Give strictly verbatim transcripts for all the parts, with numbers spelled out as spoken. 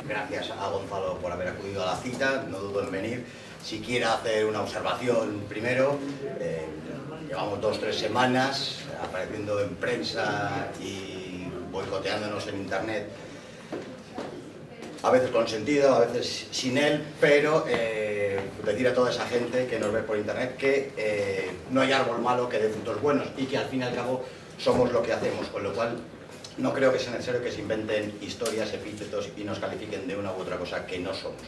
gracias a Gonzalo por haber acudido a la cita, no dudo en venir. Si quiere hacer una observación primero, eh, llevamos dos o tres semanas apareciendo en prensa y boicoteándonos en internet, a veces con sentido, a veces sin él, pero eh, decir a toda esa gente que nos ve por internet que eh, no hay árbol malo que dé frutos buenos y que al fin y al cabo somos lo que hacemos, con lo cual no creo que sea necesario que se inventen historias, epítetos y nos califiquen de una u otra cosa que no somos.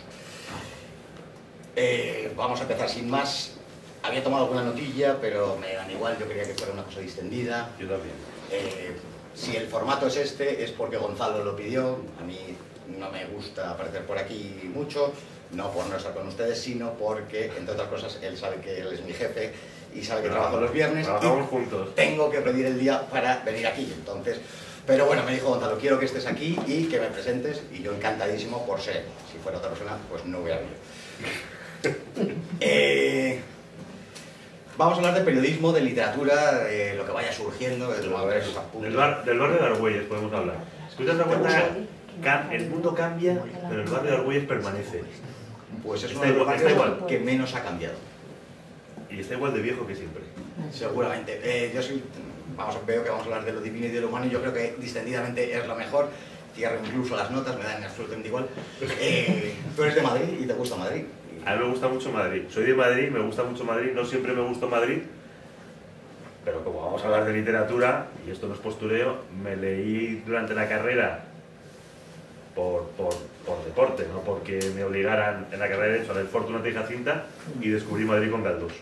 Eh, vamos a empezar sin más. Había tomado alguna notilla, pero me dan igual, yo quería que fuera una cosa distendida. Yo también. Eh, si el formato es este, es porque Gonzalo lo pidió. A mí no me gusta aparecer por aquí mucho, no por no estar con ustedes, sino porque, entre otras cosas, él sabe que él es mi jefe y sabe que no, trabajo los viernes. Trabajamos juntos. Tengo que pedir el día para venir aquí, entonces... Pero bueno, me dijo Gonzalo, quiero que estés aquí y que me presentes, y yo encantadísimo por ser. Si fuera otra persona, pues no hubiera venido. eh, vamos a hablar de periodismo, de literatura, de lo que vaya surgiendo, de a ver, del, bar, del barrio de Argüelles podemos hablar. Si te das cuenta, cam, el mundo cambia, pero el barrio de Argüelles permanece. Pues es está uno de los igual, está igual. que menos ha cambiado. Y está igual de viejo que siempre. Seguramente. Eh, yo soy... Vamos, veo que vamos a hablar de lo divino y de lo humano, y yo creo que distendidamente es lo mejor. Cierro incluso las notas, me dan absolutamente igual. Eh, tú eres de Madrid y te gusta Madrid. A mí me gusta mucho Madrid. Soy de Madrid, me gusta mucho Madrid, no siempre me gustó Madrid, pero como vamos a hablar de literatura, y esto no es postureo, me leí durante la carrera por, por, por deporte, no porque me obligaran en la carrera de hecho a leer Fortunata y Jacinta, y descubrí Madrid con Galdós.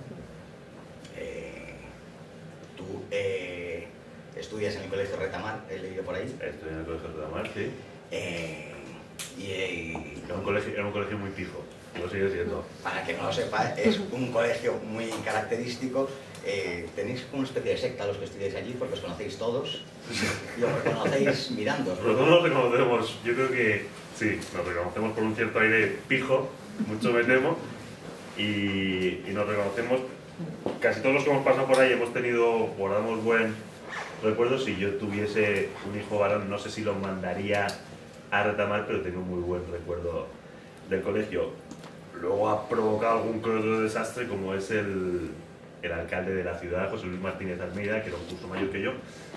Eh, estudias en el colegio Retamar, he leído por ahí. Estoy en el colegio Retamar, sí. Eh, y, y era, un colegio, era un colegio muy pijo, lo sigue siendo. Para que no lo sepa, es un colegio muy característico. Eh, tenéis una especie de secta los que estudiáis allí, porque os conocéis todos y os reconocéis mirando. Nosotros nos reconocemos, yo creo que sí, nos reconocemos por un cierto aire pijo, mucho me temo, y, y nos reconocemos. Casi todos los que hemos pasado por ahí hemos tenido, guardamos buen recuerdo. Si yo tuviese un hijo varón, no sé si lo mandaría a Retamar, pero tengo un muy buen recuerdo del colegio. Luego ha provocado algún que otro desastre, como es el, el alcalde de la ciudad, José Luis Martínez Almeida, que era un curso mayor que yo,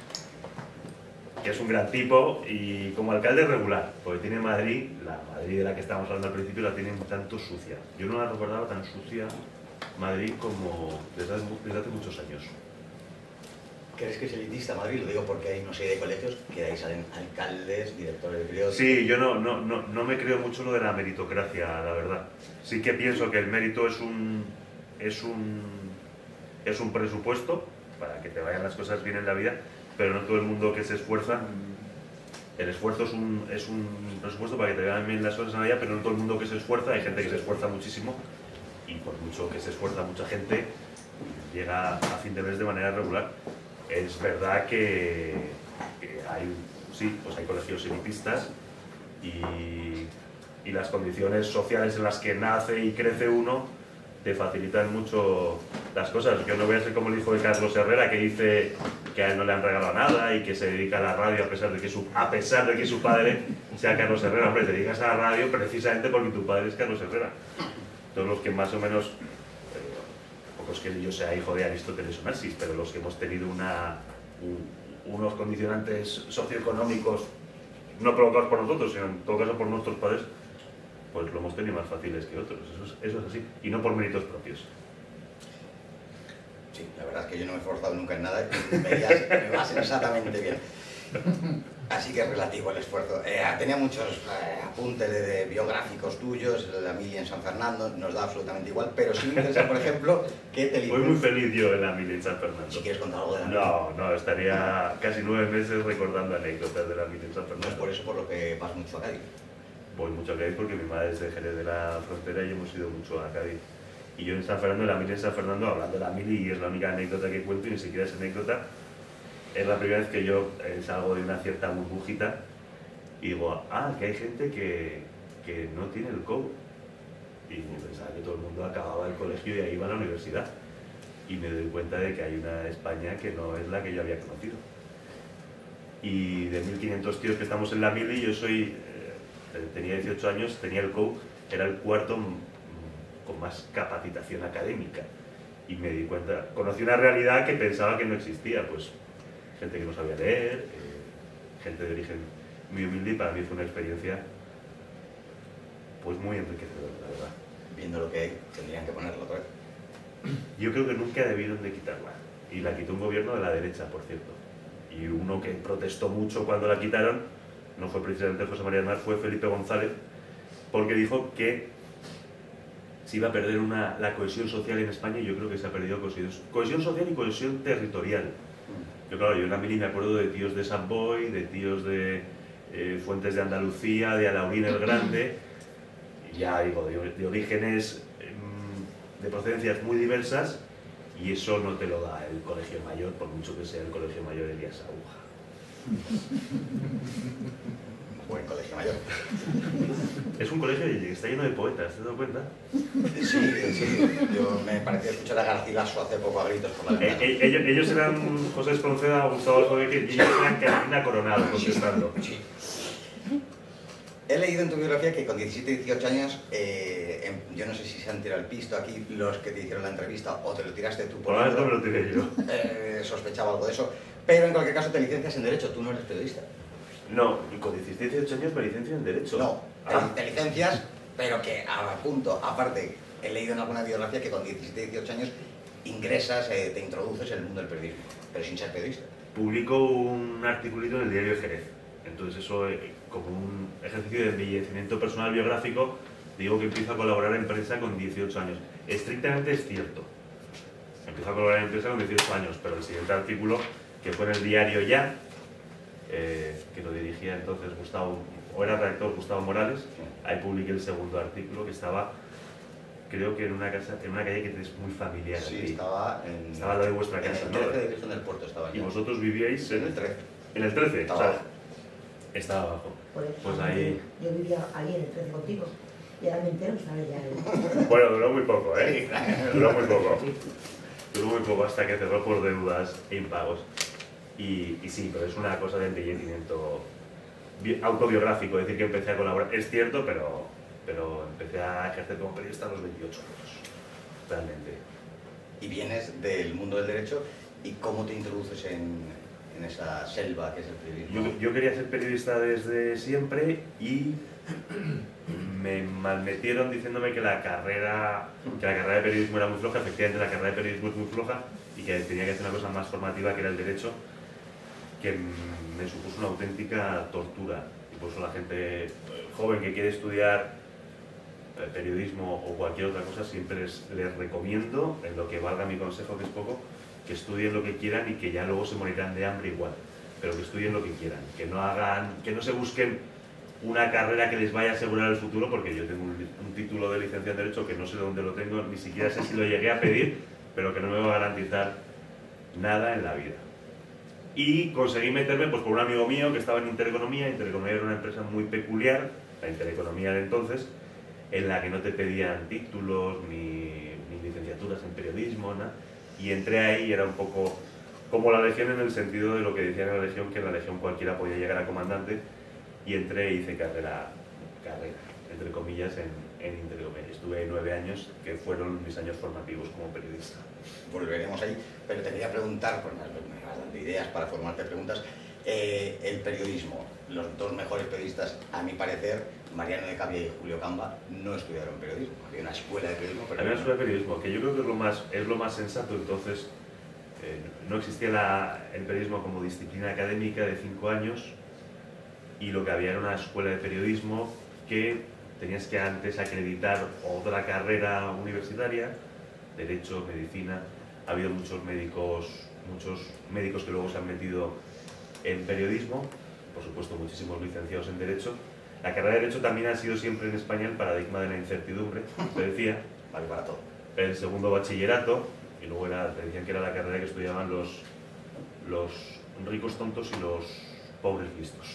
que es un gran tipo, y como alcalde regular, porque tiene Madrid, la Madrid de la que estábamos hablando al principio, la tienen tanto sucia. Yo no la recordaba tan sucia Madrid como desde hace, desde hace muchos años. ¿Crees que es elitista Madrid? Lo digo porque hay una serie de colegios que de ahí salen alcaldes, directores de periódicos. Sí, yo no, no, no, no me creo mucho lo de la meritocracia, la verdad. Sí que pienso que el mérito es un, es un, es un presupuesto para que te vayan las cosas bien en la vida, pero no todo el mundo que se esfuerza. El esfuerzo es un, es un presupuesto para que te vayan bien las cosas en la vida, pero no todo el mundo que se esfuerza. Hay gente que se esfuerza muchísimo, y por mucho que se esfuerza mucha gente, llega a fin de mes de manera regular. Es verdad que, que hay, sí, pues hay colegios elitistas, y, y las condiciones sociales en las que nace y crece uno te facilitan mucho las cosas. Yo no voy a ser como el hijo de Carlos Herrera, que dice que a él no le han regalado nada y que se dedica a la radio a pesar de que su, a pesar de que su padre sea Carlos Herrera. Hombre, te dedicas a la radio precisamente porque tu padre es Carlos Herrera. Todos los que más o menos, eh, pocos que yo sea hijo de Aristóteles o Narcis, pero los que hemos tenido una, un, unos condicionantes socioeconómicos no provocados por nosotros, sino en todo caso por nuestros padres, pues lo hemos tenido más fáciles que otros. Eso es, eso es así, y no por méritos propios. Sí, la verdad es que yo no me he esforzado nunca en nada y me, me va exactamente bien. Así que es relativo el esfuerzo. Eh, tenía muchos eh, apuntes de, de biográficos tuyos, la mili en San Fernando, nos da absolutamente igual, pero sí me interesa, por ejemplo, que te Voy muy feliz yo en la mili en San Fernando. Si quieres contar algo de la mili. No, no, estaría casi nueve meses recordando anécdotas de la mili en San Fernando. No es por eso por lo que vas mucho a Cádiz. Voy mucho a Cádiz porque mi madre es de Jerez de la Frontera y hemos ido mucho a Cádiz. Y yo en San Fernando, en la mili en San Fernando, hablando de la mili, y es la única anécdota que cuento, y ni siquiera es anécdota, es la primera vez que yo eh, salgo de una cierta burbujita y digo, ah, que hay gente que, que no tiene el C O U. Y pensaba que todo el mundo acababa el colegio y ahí iba a la universidad. Y me doy cuenta de que hay una España que no es la que yo había conocido. Y de mil quinientos tíos que estamos en la mili, yo soy eh, tenía dieciocho años, tenía el C O U, era el cuarto con más capacitación académica. Y me di cuenta, conocí una realidad que pensaba que no existía, pues gente que no sabía leer, eh, gente de origen muy humilde, y para mí fue una experiencia pues muy enriquecedora, la verdad. Viendo lo que hay, tendrían que ponerlo otra vez. Yo creo que nunca debieron de quitarla, y la quitó un gobierno de la derecha, por cierto. Y uno que protestó mucho cuando la quitaron, no fue precisamente José María Aznar, fue Felipe González, porque dijo que se iba a perder una, la cohesión social en España, y yo creo que se ha perdido cohesión, cohesión social y cohesión territorial. Yo, claro, yo en la mili me acuerdo de tíos de Sant Boi, de tíos de eh, Fuentes de Andalucía, de Alaurín el Grande, ya digo, de, de orígenes, eh, de procedencias muy diversas, y eso no te lo da el colegio mayor, por mucho que sea el colegio mayor Elías Aguja. Buen colegio mayor. Es un colegio que está lleno de poetas, ¿te has dado cuenta? Sí, sí. Yo me pareció escuchar a Garcilaso hace poco a gritos por la ventana. Eh, eh, ellos, ellos eran José Espronceda, Gustavo Aljobeque, y ellos eran Carolina Coronado contestando. Sí. He leído en tu biografía que con diecisiete, dieciocho años, eh, en, yo no sé si se han tirado el pisto aquí los que te hicieron la entrevista o te lo tiraste tú por ahora. Por me lo tiré yo. Eh, sospechaba algo de eso. Pero en cualquier caso te licencias en Derecho, tú no eres periodista. No, con diecisiete, dieciocho años me licencio en Derecho. No, ah. te, te licencias, pero que a punto, aparte, he leído en alguna biografía que con diecisiete, dieciocho años ingresas, eh, te introduces en el mundo del periodismo, pero sin ser periodista. Publico un articulito en el diario de Jerez. Entonces eso, eh, como un ejercicio de embellecimiento personal biográfico, digo que empiezo a colaborar en prensa con dieciocho años. Estrictamente es cierto. Empiezo a colaborar en prensa con dieciocho años, pero el siguiente artículo, que fue en el diario Ya, eh, que lo dirigía entonces Gustavo, o era redactor Gustavo Morales, ahí publiqué el segundo artículo, que estaba, creo que en una casa, en una calle que es muy familiar. Sí, aquí. estaba en... Estaba la de vuestra casa, en ¿no? el trece de Virgen del Puerto estaba ya. Y vosotros vivíais en el trece. En el trece, estaba o sea, abajo. Estaba abajo. Por eso, Pues ahí... Yo vivía ahí en el trece contigo, y ahora me entero, ¿sabes? Ya... Bueno, duró muy poco, ¿eh? Duró muy poco. Duró muy poco hasta que cerró por deudas e impagos. Y, y sí, pero es una cosa de embellecimiento autobiográfico, es decir, que empecé a colaborar. Es cierto, pero, pero empecé a ejercer como periodista a los veintiocho años, realmente. Y vienes del mundo del derecho, ¿y cómo te introduces en, en esa selva que es el periodismo? Yo, yo quería ser periodista desde siempre y me malmetieron diciéndome que la carrera que la carrera de periodismo era muy floja. Efectivamente, la carrera de periodismo es muy floja y que tenía que hacer una cosa más formativa, que era el derecho, que me supuso una auténtica tortura. Y por eso la gente joven que quiere estudiar periodismo o cualquier otra cosa, siempre les, les recomiendo, en lo que valga mi consejo, que es poco, que estudien lo que quieran y que ya luego se morirán de hambre igual, pero que estudien lo que quieran, que no hagan, que no se busquen una carrera que les vaya a asegurar el futuro, porque yo tengo un, un título de licenciado en Derecho que no sé de dónde lo tengo, ni siquiera sé si lo llegué a pedir, pero que no me va a garantizar nada en la vida. Y conseguí meterme pues por un amigo mío que estaba en Intereconomía. Intereconomía era una empresa muy peculiar, la Intereconomía de entonces, en la que no te pedían títulos ni, ni licenciaturas en periodismo, nada. Y entré ahí y era un poco como la Legión, en el sentido de lo que decían en la Legión, que en la Legión cualquiera podía llegar a comandante, y entré y hice carrera, carrera entre comillas, en, en Intereconomía. Estuve nueve años, que fueron mis años formativos como periodista. Volveremos ahí, pero te quería preguntar, pues me vas dando ideas para formarte preguntas. Eh, el periodismo, los dos mejores periodistas, a mi parecer, Mariano de Cavia y Julio Camba, no estudiaron periodismo. Había una escuela de periodismo, pero... Había una escuela de periodismo, que yo creo que es lo más, es lo más sensato. Entonces, eh, no existía la, el periodismo como disciplina académica de cinco años, y lo que había era una escuela de periodismo que tenías que antes acreditar otra carrera universitaria, Derecho, Medicina. Ha habido muchos médicos, muchos médicos que luego se han metido en periodismo, por supuesto muchísimos licenciados en Derecho. La carrera de Derecho también ha sido siempre en España el paradigma de la incertidumbre, te decía, vale para todo. El segundo bachillerato, y luego era, te decían que era la carrera que estudiaban los, los ricos tontos y los pobres listos.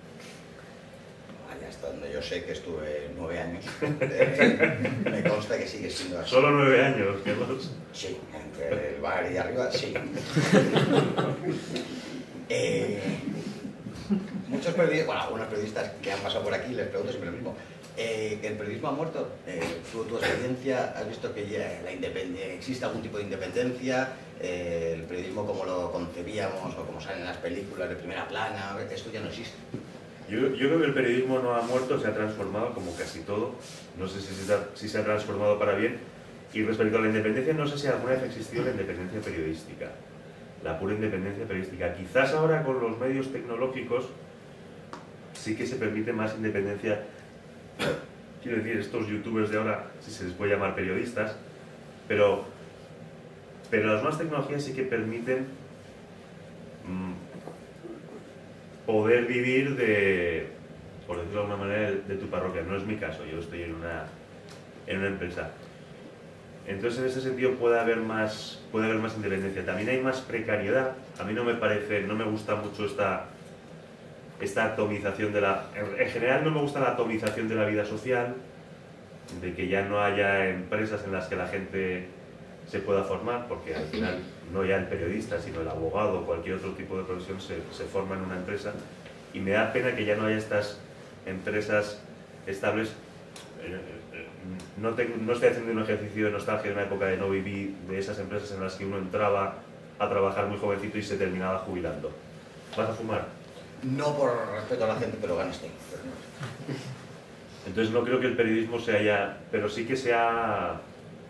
Allá hasta donde yo sé que estuve nueve años, eh, me consta que sigue siendo así. ¿Solo nueve años? ¿Qué más? Sí, entre el bar y arriba, sí. eh, muchos periodistas, bueno, algunos periodistas que han pasado por aquí les pregunto siempre lo mismo. Eh, ¿El periodismo ha muerto? Eh, ¿tú, tu experiencia, has visto que ya la independencia, existe algún tipo de independencia? Eh, ¿El periodismo como lo concebíamos o como salen en las películas de primera plana? Esto ya no existe. Yo, yo creo que el periodismo no ha muerto, se ha transformado como casi todo. No sé si se, ha, si se ha transformado para bien. Y respecto a la independencia, no sé si alguna vez ha existido la independencia periodística. La pura independencia periodística. Quizás ahora con los medios tecnológicos sí que se permite más independencia. Quiero decir, estos youtubers de ahora, si se les puede llamar periodistas, pero, pero las nuevas tecnologías sí que permiten mmm, poder vivir de, por decirlo de alguna manera, de, de tu parroquia. No es mi caso, yo estoy en una, en una empresa. Entonces, en ese sentido puede haber más, puede haber más independencia. También hay más precariedad. A mí no me parece, no me gusta mucho esta, esta atomización de la... En general no me gusta la atomización de la vida social, de que ya no haya empresas en las que la gente se pueda formar, porque al final no ya el periodista, sino el abogado o cualquier otro tipo de profesión se, se forma en una empresa. Y me da pena que ya no haya estas empresas estables. No, te, no estoy haciendo un ejercicio de nostalgia de una época de no vivir, de esas empresas en las que uno entraba a trabajar muy jovencito y se terminaba jubilando. ¿Vas a fumar? No por respeto a la gente, pero ganas tengo. Entonces no creo que el periodismo se haya... Pero sí que se ha...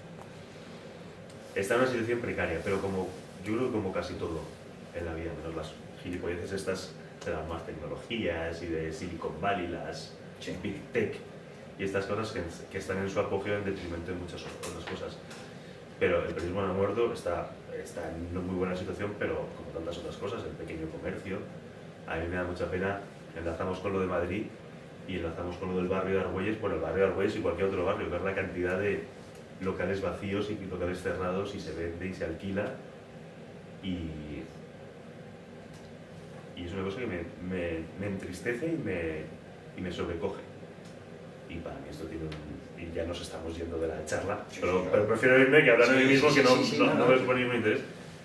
Está en una situación precaria, pero como yo creo que como casi todo en la vida, menos las gilipolleces estas de las nuevas tecnologías y de Silicon Valley, las sí. Big Tech, y estas cosas que, que están en su apogeo en detrimento de muchas otras cosas. Pero el periodismo no ha muerto, está, está en una muy buena situación, pero como tantas otras cosas, el pequeño comercio, a mí me da mucha pena, enlazamos con lo de Madrid y enlazamos con lo del barrio de Argüelles, bueno, el barrio de Argüelles y cualquier otro barrio, ver la cantidad de locales vacíos y locales cerrados y se vende y se alquila, y, y es una cosa que me, me, me entristece y me, y me sobrecoge. Y para mí esto tiene un... Y ya nos estamos yendo de la charla, sí, pero, sí, pero prefiero irme que hablar sí, de mí mismo, sí, que no, sí, sí, no, no, no no. me supone ningún interés.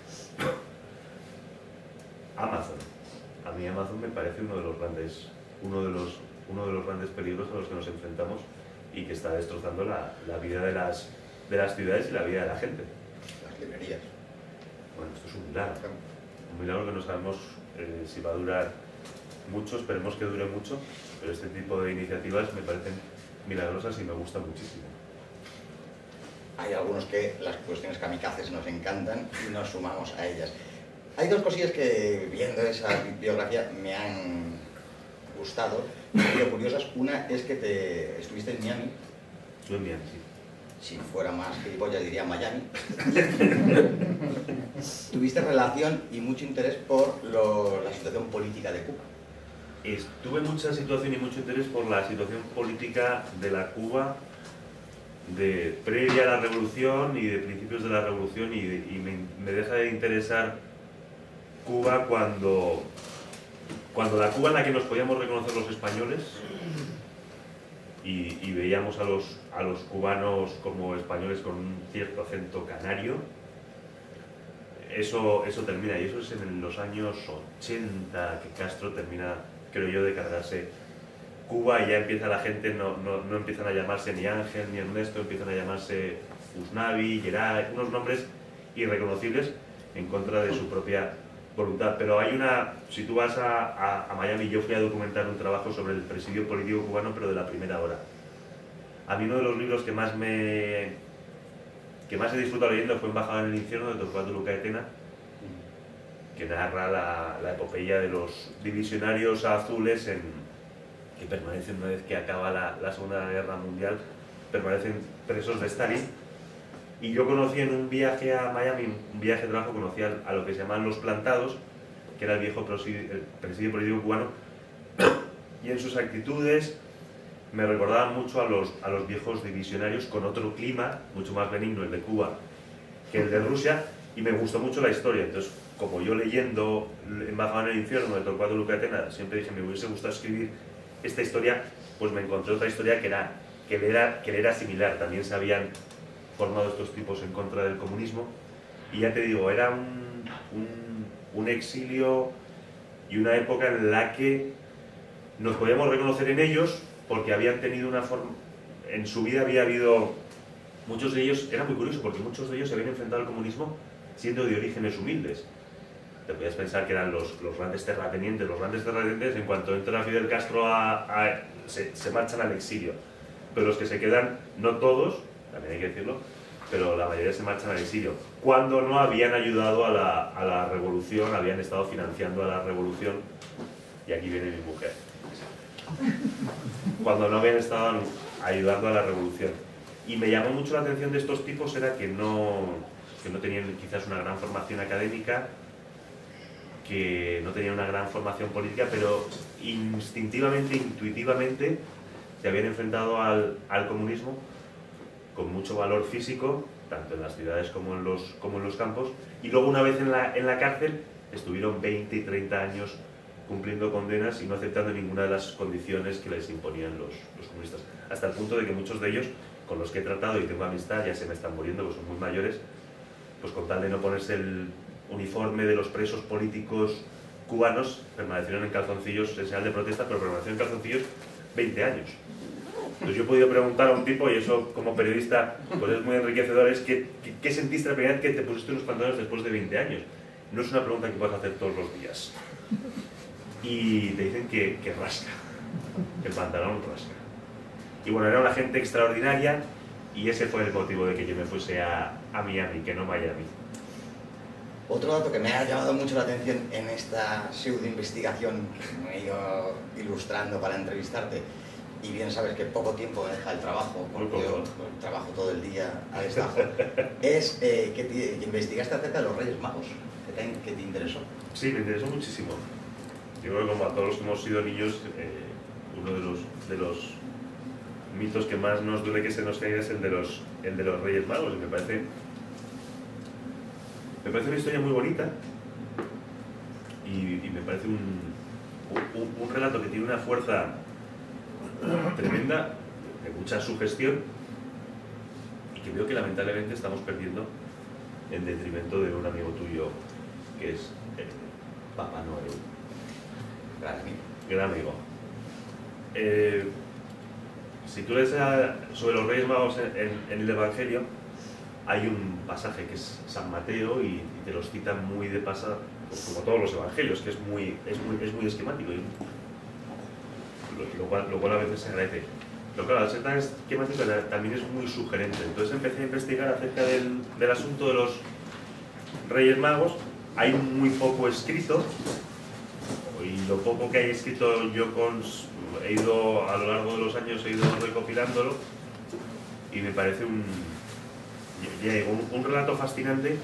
Amazon. A mí Amazon me parece uno de los grandes, uno de los, uno de los grandes peligros a los que nos enfrentamos y que está destrozando la, la vida de las, de las ciudades y la vida de la gente. Las librerías. Bueno, esto es un milagro. Un milagro que no sabemos eh, si va a durar mucho, esperemos que dure mucho, pero este tipo de iniciativas me parecen milagrosas y me gustan muchísimo. Hay algunos que las cuestiones kamikazes nos encantan y nos sumamos a ellas. Hay dos cosillas que, viendo esa biografía, me han gustado, me han sido curiosas. Una es que te estuviste en Miami. Estuve en Miami, sí. Si fuera más gilipollas diría Miami. Tuviste relación y mucho interés por lo, la situación política de Cuba. Tuve mucha situación y mucho interés por la situación política de la Cuba de previa a la revolución y de principios de la revolución, y, de, y me, me deja de interesar Cuba cuando, cuando la Cuba en la que nos podíamos reconocer los españoles y, y veíamos a los, a los cubanos como españoles con un cierto acento canario, eso, eso termina, y eso es en los años ochenta que Castro termina, creo yo, de cargarse Cuba, y ya empieza la gente, no, no, no empiezan a llamarse ni Ángel ni Ernesto, empiezan a llamarse Usnavi, Geray, unos nombres irreconocibles en contra de su propia voluntad. Pero hay una, si tú vas a, a, a Miami, yo fui a documentar un trabajo sobre el presidio político cubano, pero de la primera hora. A mí uno de los libros que más me que más he disfrutado leyendo fue Embajada en el infierno, de Torcuato Lucaetena, que narra la, la epopeya de los divisionarios azules en, que permanecen una vez que acaba la, la Segunda Guerra Mundial, permanecen presos de Stalin. Y yo conocí en un viaje a Miami, un viaje de trabajo, conocí a, a lo que se llaman los plantados, que era el viejo presidio, el presidio político cubano, y en sus actitudes me recordaban mucho a los, a los viejos divisionarios, con otro clima, mucho más benigno el de Cuba que el de Rusia, y me gustó mucho la historia. Entonces, como yo leyendo Embajada en el infierno de Torcuato Lucaetena, siempre dije, me hubiese gustado escribir esta historia, pues me encontré otra historia que era, que le era, que le era similar. También se habían formado estos tipos en contra del comunismo, y ya te digo, era un, un, un exilio y una época en la que nos podíamos reconocer en ellos porque habían tenido una forma, en su vida había habido, muchos de ellos, era muy curioso porque muchos de ellos se habían enfrentado al comunismo siendo de orígenes humildes. Te podías pensar que eran los, los grandes terratenientes, los grandes terratenientes en cuanto entra Fidel Castro a, a, se, se marchan al exilio, pero los que se quedan, no todos, también hay que decirlo, pero la mayoría se marchan al exilio, cuando no habían ayudado a la, a la revolución, habían estado financiando a la revolución, y aquí viene mi mujer, cuando no habían estado ayudando a la revolución. Y me llamó mucho la atención de estos tipos era que no, que no tenían quizás una gran formación académica, que no tenían una gran formación política, pero instintivamente, intuitivamente, se habían enfrentado al, al comunismo con mucho valor físico, tanto en las ciudades como en los, como en los campos, y luego una vez en la, en la cárcel estuvieron veinte y treinta años cumpliendo condenas y no aceptando ninguna de las condiciones que les imponían los, los comunistas, hasta el punto de que muchos de ellos, con los que he tratado y tengo amistad, ya se me están muriendo, pues son muy mayores, pues con tal de no ponerse el uniforme de los presos políticos cubanos, permanecieron en calzoncillos, en señal de protesta, pero permanecieron en calzoncillos veinte años. Entonces yo he podido preguntar a un tipo, y eso como periodista pues es muy enriquecedor, es ¿qué, qué, qué sentiste la primera vez que te pusiste unos pantalones después de veinte años? No es una pregunta que puedas hacer todos los días. Y te dicen que, que rasca, el pantalón rasca. Y bueno, era una gente extraordinaria y ese fue el motivo de que yo me fuese a, a Miami, que no Miami. Otro dato que me ha llamado mucho la atención en esta pseudo investigación que me he ido ilustrando para entrevistarte, y bien sabes que poco tiempo me deja el trabajo, porque yo trabajo todo el día a destajo, es eh, que, te, que investigaste acerca de los Reyes Magos, que te, que te interesó. Sí, me interesó muchísimo. Yo creo que como a todos los que hemos sido niños, eh, uno de los, de los mitos que más nos duele que se nos caiga es el de los, el de los Reyes Magos, y me parece... Me parece una historia muy bonita y, y me parece un, un, un relato que tiene una fuerza tremenda, de mucha sugestión y que veo que lamentablemente estamos perdiendo en detrimento de un amigo tuyo que es eh, Papá Noel. Gran amigo. Gran amigo. Eh, si tú lees a, sobre los Reyes Magos en, en, en el Evangelio, hay un pasaje que es San Mateo y, y te los citan muy de pasada, pues como todos los evangelios, que es muy, es muy, es muy esquemático, y lo, lo, cual, lo cual a veces se agradece. Pero claro, al ser tan esquemático también es muy sugerente. Entonces empecé a investigar acerca del, del asunto de los Reyes Magos. Hay muy poco escrito, y lo poco que hay escrito yo con, he ido, a lo largo de los años he ido recopilándolo, y me parece un... Un, un relato fascinante.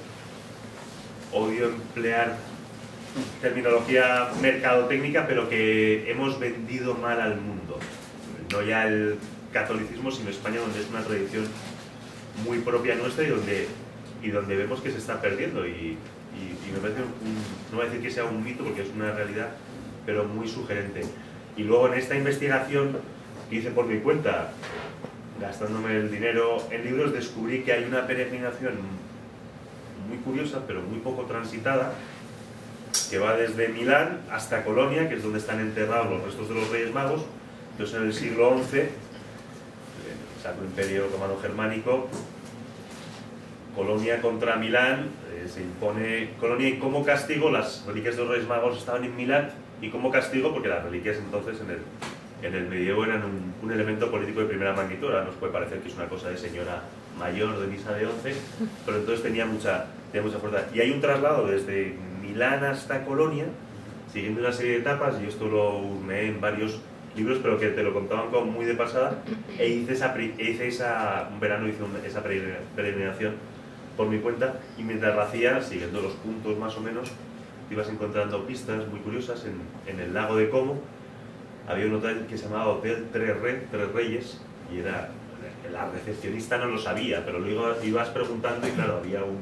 Odio emplear terminología mercadotécnica, pero que hemos vendido mal al mundo. No ya el catolicismo, sino España, donde es una tradición muy propia nuestra y donde, y donde vemos que se está perdiendo. Y, y, y me parece, un, no voy a decir que sea un mito porque es una realidad, pero muy sugerente. Y luego en esta investigación que hice por mi cuenta, gastándome el dinero en libros, descubrí que hay una peregrinación muy curiosa, pero muy poco transitada, que va desde Milán hasta Colonia, que es donde están enterrados los restos de los Reyes Magos. Entonces en el siglo once, el Sacro Imperio Romano Germánico, Colonia contra Milán, eh, se impone Colonia, y como castigo las reliquias de los Reyes Magos estaban en Milán, y como castigo, porque las reliquias entonces en el En el medievo eran un, un elemento político de primera magnitud. Ahora nos puede parecer que es una cosa de señora mayor de misa de once, pero entonces tenía mucha, tenía mucha fuerza. Y hay un traslado desde Milán hasta Colonia, siguiendo una serie de etapas, y esto lo hurmeé en varios libros, pero que te lo contaban como muy de pasada, e hice, esa, e hice esa, un verano hice un, esa peregrinación por mi cuenta, y mientras la hacía, siguiendo los puntos más o menos, te ibas encontrando pistas muy curiosas. En, en el lago de Como había un hotel que se llamaba Hotel Tres, Re, Tres Reyes, y era, la recepcionista no lo sabía, pero luego ibas preguntando y claro, había, un,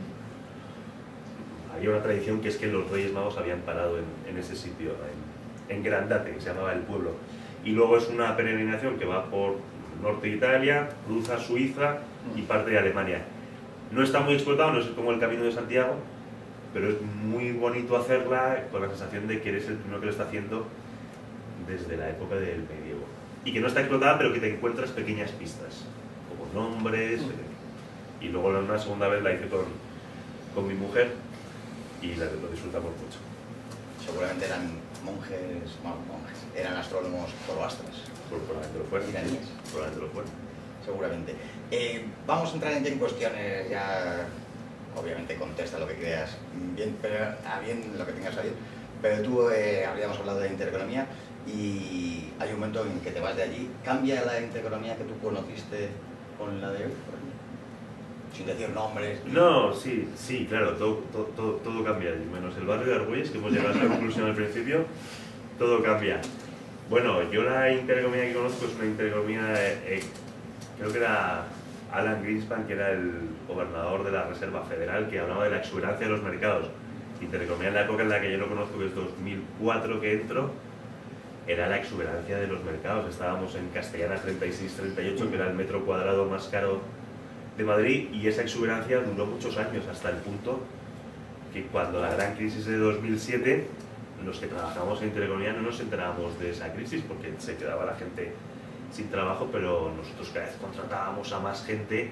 había una tradición que es que los Reyes Magos habían parado en, en ese sitio, en, en Grandate, que se llamaba el pueblo. Y luego es una peregrinación que va por norte de Italia, cruza Suiza y parte de Alemania. No está muy explotado, no es como el Camino de Santiago, pero es muy bonito hacerla con la sensación de que eres el primero que lo está haciendo desde la época del medievo. Y que no está explotada, pero que te encuentras pequeñas pistas, como nombres. Y luego una segunda vez la hice con, con mi mujer y la, lo disfrutamos mucho. Seguramente eran monjes, bueno, monjes, eran astrónomos zoroastras. Probablemente lo fueron. Iraníes. Probablemente lo fueron. Seguramente. Eh, vamos a entrar en cuestiones ya, obviamente contesta lo que creas, bien, pero a bien lo que tengas a bien, pero tú eh, habíamos hablado de intereconomía y hay un momento en que te vas de allí. ¿Cambia la intereconomía que tú conociste con la de hoy, por ejemplo? Sin decir nombres. No, sí, sí, claro, todo, todo, todo, todo cambia, menos el barrio de Argüelles, que hemos llegado a esa conclusión al principio, todo cambia. Bueno, yo la intereconomía que conozco es una intereconomía, eh, creo que era Alan Greenspan, que era el gobernador de la Reserva Federal, que hablaba de la exuberancia de los mercados. Intereconomía en la época en la que yo lo conozco, que es dos mil cuatro que entro, era la exuberancia de los mercados. Estábamos en Castellana treinta y seis treinta y ocho, que era el metro cuadrado más caro de Madrid, y esa exuberancia duró muchos años, hasta el punto que cuando la gran crisis de dos mil siete, los que trabajamos en intereconomía no nos enterábamos de esa crisis porque se quedaba la gente sin trabajo, pero nosotros cada vez contratábamos a más gente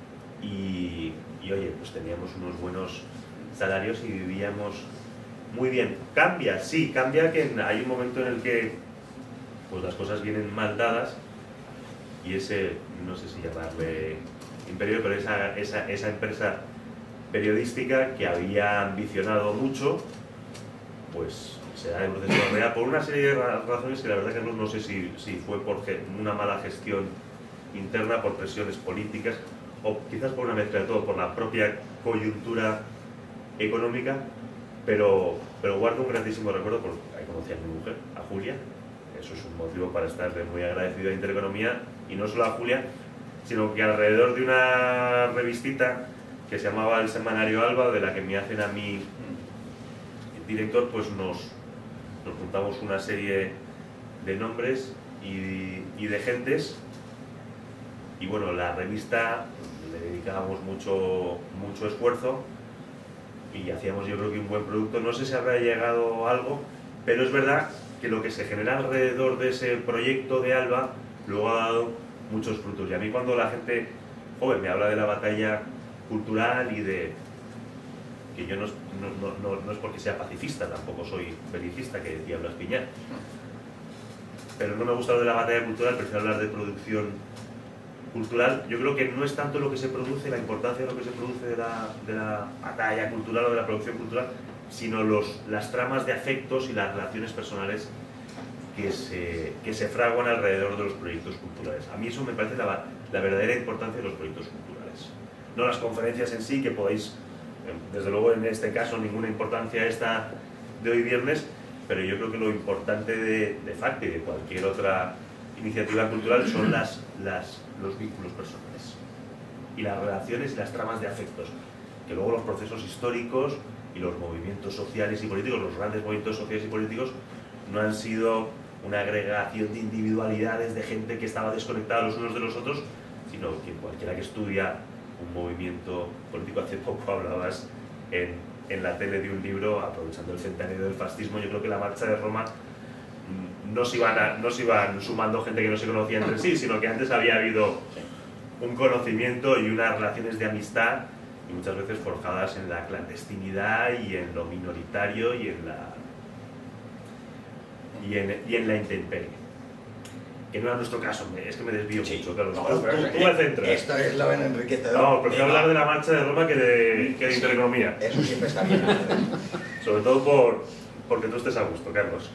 y, y oye, pues teníamos unos buenos salarios y vivíamos muy bien. Cambia, sí, cambia, que hay un momento en el que pues las cosas vienen mal dadas y ese, no sé si llamarle imperio, pero esa, esa, esa empresa periodística que había ambicionado mucho, pues se da el proceso de realidad por una serie de razones que la verdad que no, no sé si, si fue por una mala gestión interna, por presiones políticas o quizás por una mezcla de todo, por la propia coyuntura económica, pero, pero guardo un grandísimo recuerdo, porque ahí conocí a mi mujer, a Julia. Eso es un motivo para estarle muy agradecido a Intereconomía, y no solo a Julia, sino que alrededor de una revistita que se llamaba El Semanario Alba, de la que me hacen a mí director, pues nos, nos juntamos una serie de nombres y, y de gentes, y bueno, la revista le dedicábamos mucho, mucho esfuerzo y hacíamos, yo creo que un buen producto. No sé si habrá llegado algo, pero es verdad que lo que se genera alrededor de ese proyecto de Alba luego ha dado muchos frutos. Y a mí, cuando la gente joven me habla de la batalla cultural y de que yo no, no, no, no es porque sea pacifista, tampoco soy belicista, que decía Blas Piñar, pero no me gusta lo de la batalla cultural, prefiero hablar de producción cultural. Yo creo que no es tanto lo que se produce, la importancia de lo que se produce de la, de la batalla cultural o de la producción cultural, sino los, las tramas de afectos y las relaciones personales que se, que se fraguan alrededor de los proyectos culturales. A mí eso me parece la, la verdadera importancia de los proyectos culturales. No las conferencias en sí, que podéis, desde luego en este caso, ninguna importancia esta de hoy viernes, pero yo creo que lo importante de, de FACTE y de cualquier otra iniciativa cultural son las, las, los vínculos personales y las relaciones y las tramas de afectos, que luego los procesos históricos y los movimientos sociales y políticos, los grandes movimientos sociales y políticos, no han sido una agregación de individualidades de gente que estaba desconectada los unos de los otros, sino que cualquiera que estudia un movimiento político, hace poco hablabas en, en la tele de un libro, aprovechando el centenario del fascismo, yo creo que la marcha de Roma no se iban, a, no se iban sumando gente que no se conocía entre sí, sino que antes había habido un conocimiento y unas relaciones de amistad, y muchas veces forjadas en la clandestinidad y en lo minoritario y en la, y en, y en la intemperie. Que no era nuestro caso, es que me desvío sí. mucho, Carlos. No, tú, pero tú me centras. Esto es lo enriquecedor. No, prefiero eh, hablar no. de la marcha de Roma que de, que de Intereconomía. Eso siempre está bien. Sobre todo por, porque tú estés a gusto, Carlos.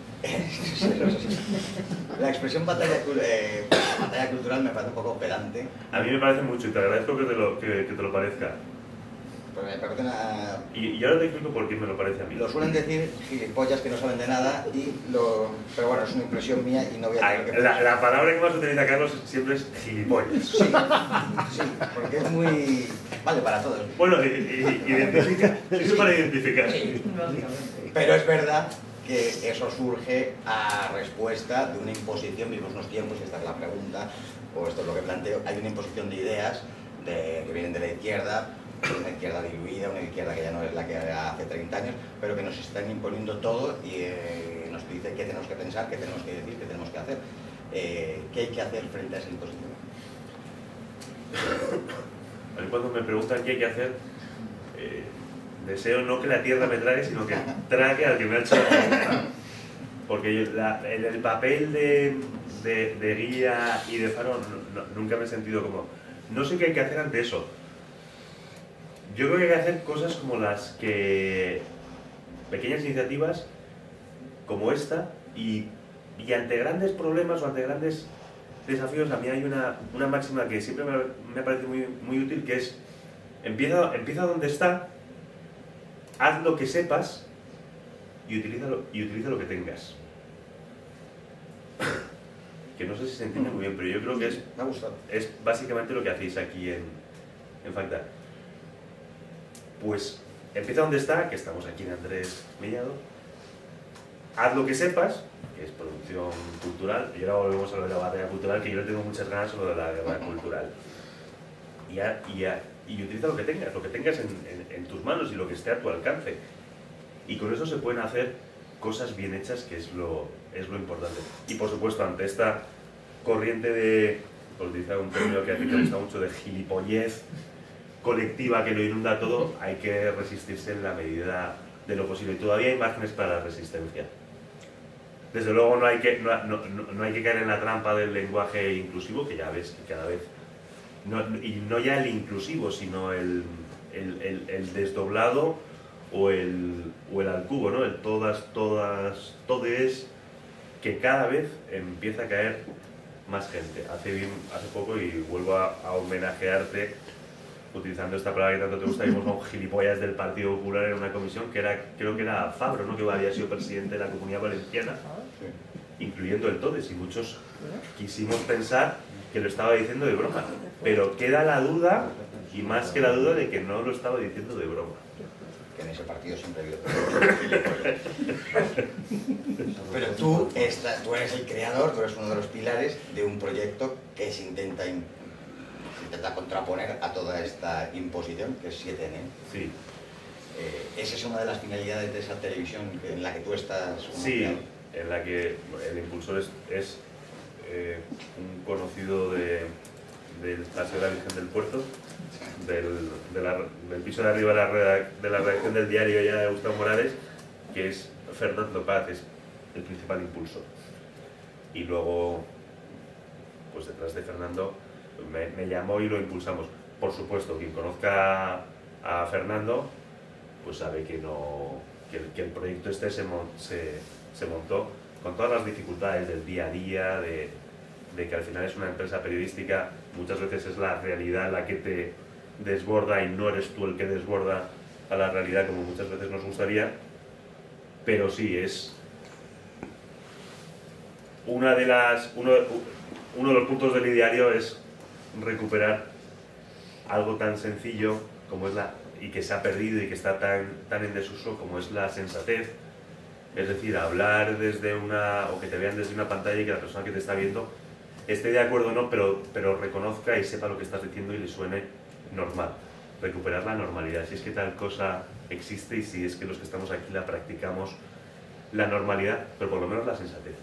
La expresión batalla, eh, batalla cultural me parece un poco pedante. A mí me parece mucho y te agradezco que te lo, que, que te lo parezca. Pues me parece una... Y, y ahora te explico por qué me lo parece a mí. Lo suelen decir gilipollas que no saben de nada, y lo... pero bueno, es una impresión mía y no voy a tener que... La, la palabra que más utiliza Carlos siempre es gilipollas. Sí, sí, porque es muy... Vale, para todos. Bueno, y, y, identifica, eso Sí. para identificar. Sí. Básicamente. Pero es verdad que eso surge a respuesta de una imposición, vivimos unos tiempos, y esta es la pregunta, o esto es lo que planteo, hay una imposición de ideas de, que vienen de la izquierda, una izquierda diluida, una izquierda que ya no es la que era hace treinta años, pero que nos están imponiendo todo y eh, nos te dice qué tenemos que pensar, qué tenemos que decir, qué tenemos que hacer. Eh, ¿Qué hay que hacer frente a esa imposición? A mí cuando me preguntan qué hay que hacer, eh, deseo no que la tierra me trague, sino que trague al que me ha hecho la pregunta. Porque la, el, el papel de, de, de guía y de faro no, no, nunca me he sentido como... No sé qué hay que hacer ante eso. Yo creo que hay que hacer cosas como las que... pequeñas iniciativas como esta, y, y ante grandes problemas o ante grandes desafíos, a mí hay una, una máxima que siempre me, me parece muy, muy útil, que es empieza, empieza donde está, haz lo que sepas y utiliza lo, y utiliza lo que tengas. Que no sé si se entiende muy bien, pero yo creo que es, Me ha gustado. es básicamente lo que hacéis aquí en, en Facta. Pues empieza donde está, que estamos aquí en Andrés Mellado, haz lo que sepas, que es producción cultural, y ahora volvemos a lo de la batalla cultural, que yo le tengo muchas ganas a lo de la guerra cultural. Y, a, y, a, y utiliza lo que tengas, lo que tengas en, en, en tus manos y lo que esté a tu alcance. Y con eso se pueden hacer cosas bien hechas, que es lo, es lo importante. Y por supuesto, ante esta corriente de, por utilizar un término que a ti te gusta mucho, de gilipollez colectiva que lo inunda todo, hay que resistirse en la medida de lo posible. Y todavía hay márgenes para la resistencia. Desde luego no hay que, no, no, no hay que caer en la trampa del lenguaje inclusivo, que ya ves que cada vez... No, y no ya el inclusivo, sino el, el, el, el desdoblado o el, o el al cubo, ¿no? El todas, todas, todes, que cada vez empieza a caer más gente. Hace, bien, hace poco, y vuelvo a, a homenajearte, utilizando esta palabra que tanto te gusta, vimos a un gilipollas del Partido Popular en una comisión que era, creo que era Fabro, ¿no? Que había sido presidente de la Comunidad Valenciana, incluyendo el Todes, y muchos quisimos pensar que lo estaba diciendo de broma, pero queda la duda, y más que la duda, de que no lo estaba diciendo de broma. Que en ese partido siempre ha habido gilipollas. Pero tú, esta, tú eres el creador, tú eres uno de los pilares de un proyecto que se intenta imp intenta contraponer a toda esta imposición, que es siete N. Sí. Eh, ¿Esa es una de las finalidades de esa televisión en la que tú estás? Sí, en la que el impulsor es, es eh, un conocido de, del Paseo de la Virgen del Puerto, del, de la, del piso de arriba de la, de la redacción del diario ya de Gustavo Morales, que es Fernando Paz, es el principal impulsor. Y luego, pues detrás de Fernando, Me, me llamó y lo impulsamos. Por supuesto, quien conozca a Fernando, pues sabe que, no, que, el, que el proyecto este se, se, se montó con todas las dificultades del día a día, de, de que al final es una empresa periodística, muchas veces es la realidad la que te desborda y no eres tú el que desborda a la realidad como muchas veces nos gustaría, pero sí, es una de las, uno, uno de los puntos del ideario es recuperar algo tan sencillo como es la, y que se ha perdido y que está tan, tan en desuso, como es la sensatez, es decir, hablar desde una, o que te vean desde una pantalla y que la persona que te está viendo esté de acuerdo o no, pero, pero reconozca y sepa lo que estás diciendo y le suene normal. Recuperar la normalidad, si es que tal cosa existe y si es que los que estamos aquí la practicamos, la normalidad, pero por lo menos la sensatez.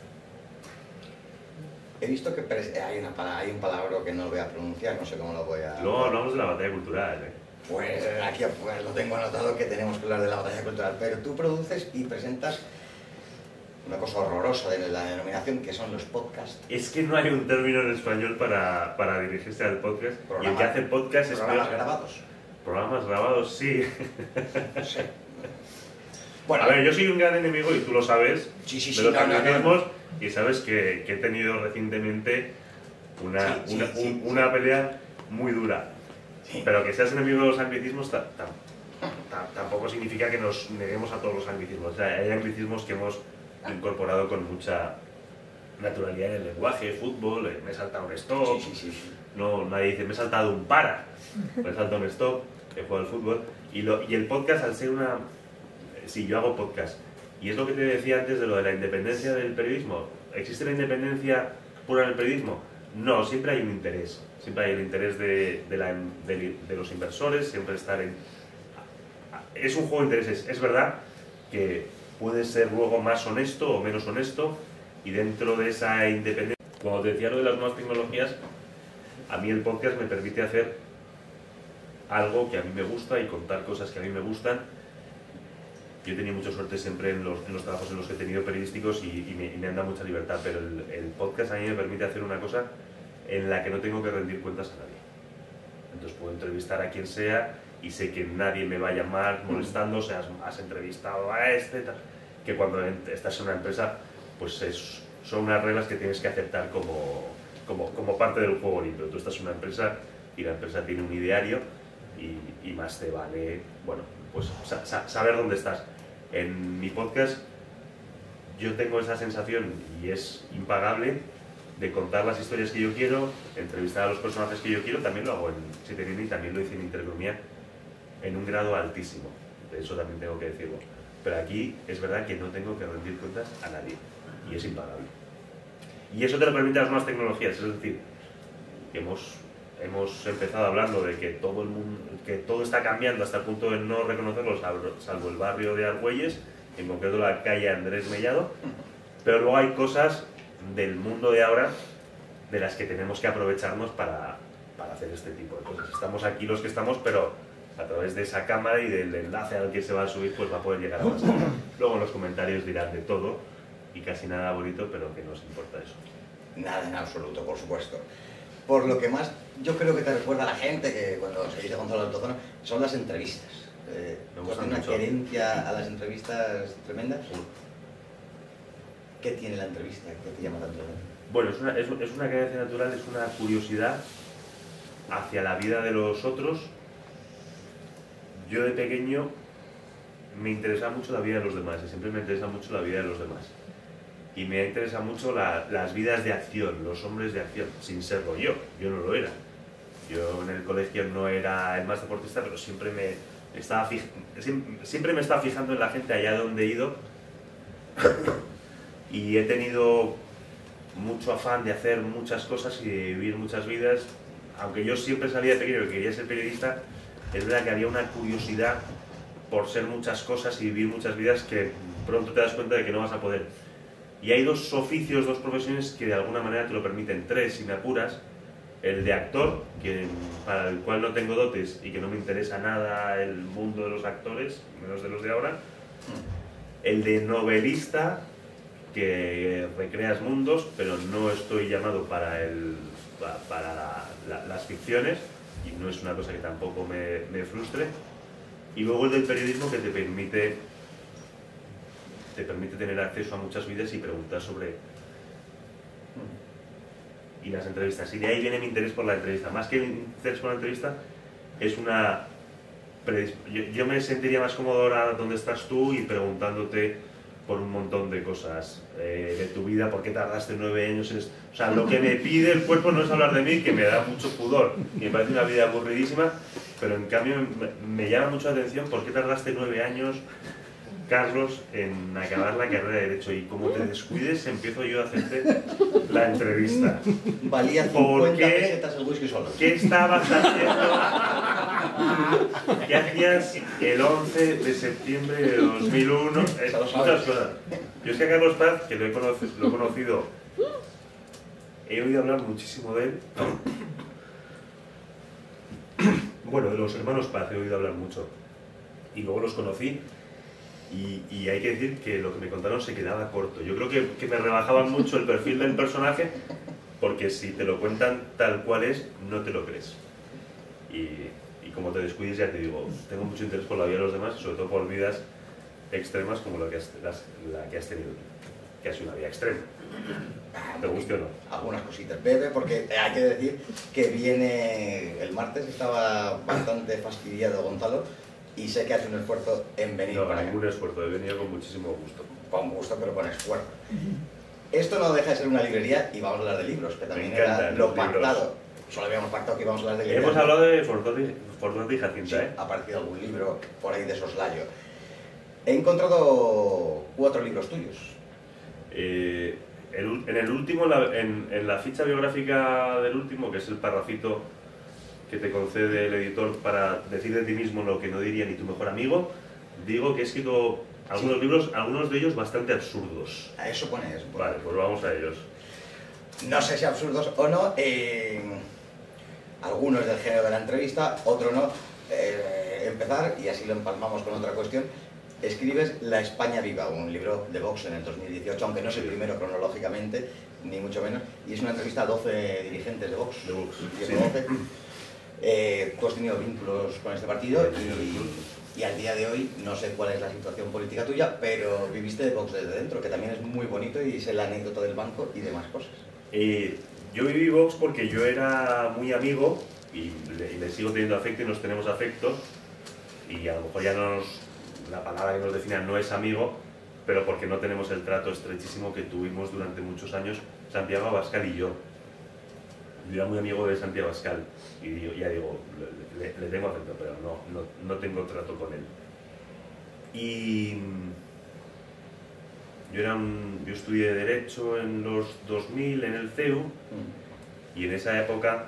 He visto que hay, una, hay un palabra que no lo voy a pronunciar, no sé cómo lo voy a... Luego hablamos de la batalla cultural, ¿eh? Pues aquí pues, lo tengo anotado, que tenemos que hablar de la batalla cultural, pero tú produces y presentas una cosa horrorosa de la denominación, que son los podcasts. Es que no hay un término en español para, para dirigirse al podcast, Programa, y el que hace podcast es... ¿Programas grabados? Programas grabados, sí. Sí. Bueno, a ver, yo soy un gran enemigo, y tú lo sabes, sí, sí, de sí, los no, anglicismos, no, no. Y sabes que, que he tenido recientemente una, sí, sí, una, sí, un, sí. una pelea muy dura. Sí. Pero que seas enemigo de los anglicismos ta, ta, ta, tampoco significa que nos neguemos a todos los anglicismos. O sea, hay anglicismos que hemos incorporado con mucha naturalidad en el lenguaje, fútbol, eh, me he saltado un stop, Sí, sí, sí. no, nadie dice me he saltado un para, me he saltado un stop, he jugado al fútbol. Y, lo, y el podcast, al ser una... Sí, yo hago podcast. Y es lo que te decía antes de lo de la independencia del periodismo. ¿Existe la independencia pura en el periodismo? No, siempre hay un interés. Siempre hay el interés de, de, la, de, de los inversores, siempre estar en... Es un juego de intereses. Es verdad que puedes ser luego más honesto o menos honesto, y dentro de esa independencia, cuando te decía lo de las nuevas tecnologías, a mí el podcast me permite hacer algo que a mí me gusta y contar cosas que a mí me gustan. Yo he tenido mucha suerte siempre en los, en los trabajos en los que he tenido periodísticos y, y, me, y me han dado mucha libertad, pero el, el podcast a mí me permite hacer una cosa en la que no tengo que rendir cuentas a nadie. Entonces puedo entrevistar a quien sea y sé que nadie me va a llamar molestando, o sea, has, has entrevistado a este, tal, que cuando estás en una empresa, pues es, son unas reglas que tienes que aceptar como, como, como parte del juego limpio. Tú estás en una empresa y la empresa tiene un ideario y, y más te vale, bueno, pues sa, sa, saber dónde estás. En mi podcast yo tengo esa sensación, y es impagable, de contar las historias que yo quiero, entrevistar a los personajes que yo quiero. También lo hago en siete y también lo hice en Intereconomía en un grado altísimo, de eso también tengo que decirlo. Pero aquí es verdad que no tengo que rendir cuentas a nadie, y es impagable. Y eso te lo permiten las nuevas tecnologías, es decir, que hemos, hemos empezado hablando de que todo, el mundo, que todo está cambiando hasta el punto de no reconocerlo, salvo, salvo el barrio de Argüelles, en concreto la calle Andrés Mellado, pero luego hay cosas del mundo de ahora de las que tenemos que aprovecharnos para, para hacer este tipo de cosas. Estamos aquí los que estamos, pero a través de esa cámara y del enlace al que se va a subir, pues va a poder llegar a más. Luego en los comentarios dirán de todo y casi nada bonito, pero que no os importa eso. Nada en absoluto, por supuesto. Por lo que más yo creo que te recuerda a la gente, que cuando se dice Gonzalo Altozano, son las entrevistas. Eh, tiene una mucho. querencia a las entrevistas tremenda. ¿Qué tiene la entrevista que te llama tanto? Bueno, es una, es, es una querencia natural, es una curiosidad hacia la vida de los otros. Yo de pequeño me interesa mucho la vida de los demás, y siempre me interesa mucho la vida de los demás. Y me interesa mucho la, las vidas de acción, los hombres de acción, sin serlo yo, yo no lo era. Yo en el colegio no era el más deportista, pero siempre me estaba, fij, siempre, siempre me estaba fijando en la gente allá donde he ido. Y he tenido mucho afán de hacer muchas cosas y de vivir muchas vidas. Aunque yo siempre sabía de pequeño que quería ser periodista, es verdad que había una curiosidad por ser muchas cosas y vivir muchas vidas que pronto te das cuenta de que no vas a poder. Y hay dos oficios, dos profesiones que de alguna manera te lo permiten, tres si me apuras. El de actor, que, para el cual no tengo dotes y que no me interesa nada el mundo de los actores, menos de los de ahora. El de novelista, que recreas mundos, pero no estoy llamado para, el, para la, la, las ficciones, y no es una cosa que tampoco me, me frustre. Y luego el del periodismo, que te permite, te permite tener acceso a muchas vidas y preguntar sobre... y las entrevistas. Y de ahí viene mi interés por la entrevista. Más que el interés por la entrevista, es una... Yo, yo me sentiría más cómodo ahora donde estás tú y preguntándote por un montón de cosas eh, de tu vida, por qué tardaste nueve años en esto. O sea, lo que me pide el cuerpo no es hablar de mí, que me da mucho pudor, y me parece una vida aburridísima, pero en cambio me, me llama mucho la atención por qué tardaste nueve años, Carlos, en acabar la carrera de Derecho, y como te descuides empiezo yo a hacerte la entrevista. Valía cincuenta pesetas el whisky solo. ¿Qué estabas haciendo? ¿Qué hacías el once de septiembre de dos mil uno? Eh, muchas cosas. Yo es que a Carlos Paz, que lo he, conocido, lo he conocido, he oído hablar muchísimo de él. Bueno, de los hermanos Paz he oído hablar mucho. Y luego los conocí. Y, y hay que decir que lo que me contaron se quedaba corto. Yo creo que, que me rebajaban mucho el perfil del personaje, porque si te lo cuentan tal cual es, no te lo crees. Y, y como te descuides, ya te digo, tengo mucho interés por la vida de los demás, sobre todo por vidas extremas como la que has, las, la que has tenido tú, que ha sido una vida extrema. ¿Te guste o no? Algunas cositas. Bebe, porque hay que decir que viene el martes, estaba bastante fastidiado Gonzalo, y sé que hace un esfuerzo en venir no, para acá. ningún esfuerzo, he venido con muchísimo gusto. Con gusto, pero con esfuerzo. Esto no deja de ser una librería y vamos a hablar de libros, que también Me encantan era lo los libros. pactado. Solo habíamos pactado que íbamos a hablar de libros. Hemos hablado de Fordotti y Jacinta, Sí, ¿eh? ha aparecido algún libro por ahí de soslayo. He encontrado cuatro libros tuyos. Eh, el, en el último, la, en, en la ficha biográfica del último, que es el parrafito que te concede el editor para decir de ti mismo lo que no diría ni tu mejor amigo, digo que he escrito algunos Sí. libros, algunos de ellos bastante absurdos. A eso pone eso. Vale, pues vamos a ellos. No sé si absurdos o no, eh, algunos del género de la entrevista, otro no. Eh, empezar, y así lo empalmamos con otra cuestión, escribes La España Viva, un libro de Vox en el dos mil dieciocho, aunque no es el primero cronológicamente, ni mucho menos, y es una entrevista a doce dirigentes de Vox. De Vox, diez sí. o doce. Eh, tú has tenido vínculos con este partido y, y al día de hoy no sé cuál es la situación política tuya, pero viviste de Vox desde dentro, que también es muy bonito y sé la anécdota del banco y demás cosas. Eh, yo viví Vox porque yo era muy amigo y le, y le sigo teniendo afecto y nos tenemos afecto, y a lo mejor ya no nos, la palabra que nos define no es amigo, pero porque no tenemos el trato estrechísimo que tuvimos durante muchos años Santiago Abascal y yo. Yo era muy amigo de Santiago Abascal y digo, ya digo, le, le, le tengo afecto, pero no, no, no tengo trato con él. Y yo, era un, yo estudié Derecho en los dos mil en el C E U, y en esa época,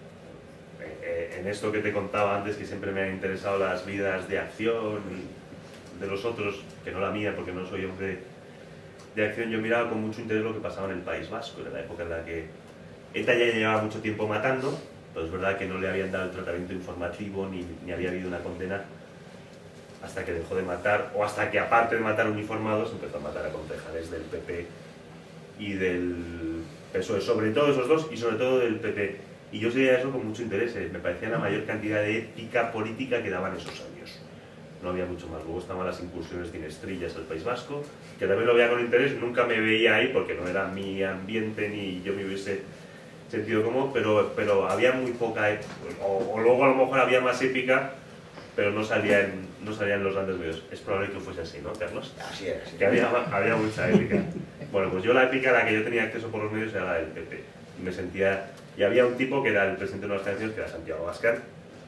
eh, en esto que te contaba antes, que siempre me han interesado las vidas de acción y de los otros, que no la mía porque no soy hombre de acción, yo miraba con mucho interés lo que pasaba en el País Vasco. Era la época en la que ETA ya llevaba mucho tiempo matando, pero es verdad que no le habían dado el tratamiento informativo ni, ni había habido una condena hasta que dejó de matar, o hasta que aparte de matar uniformados empezó a matar a concejales del P P y del P S O E, sobre todo esos dos y sobre todo del P P. Y yo seguía eso con mucho interés, me parecía la mayor cantidad de ética política que daban esos años. No había mucho más. Luego estaban las incursiones dinestrillas al País Vasco, que también lo veía con interés, nunca me veía ahí porque no era mi ambiente ni yo me hubiese sentido cómodo, pero, pero había muy poca, o, o luego a lo mejor había más épica, pero no salía, en, no salía en los grandes medios. Es probable que fuese así, ¿no, Carlos? Así es. Que había, había mucha épica. Bueno, pues yo la épica a la que yo tenía acceso por los medios era la del P P. Y me sentía... Y había un tipo que era el presidente de unas canciones, que era Santiago Abascal.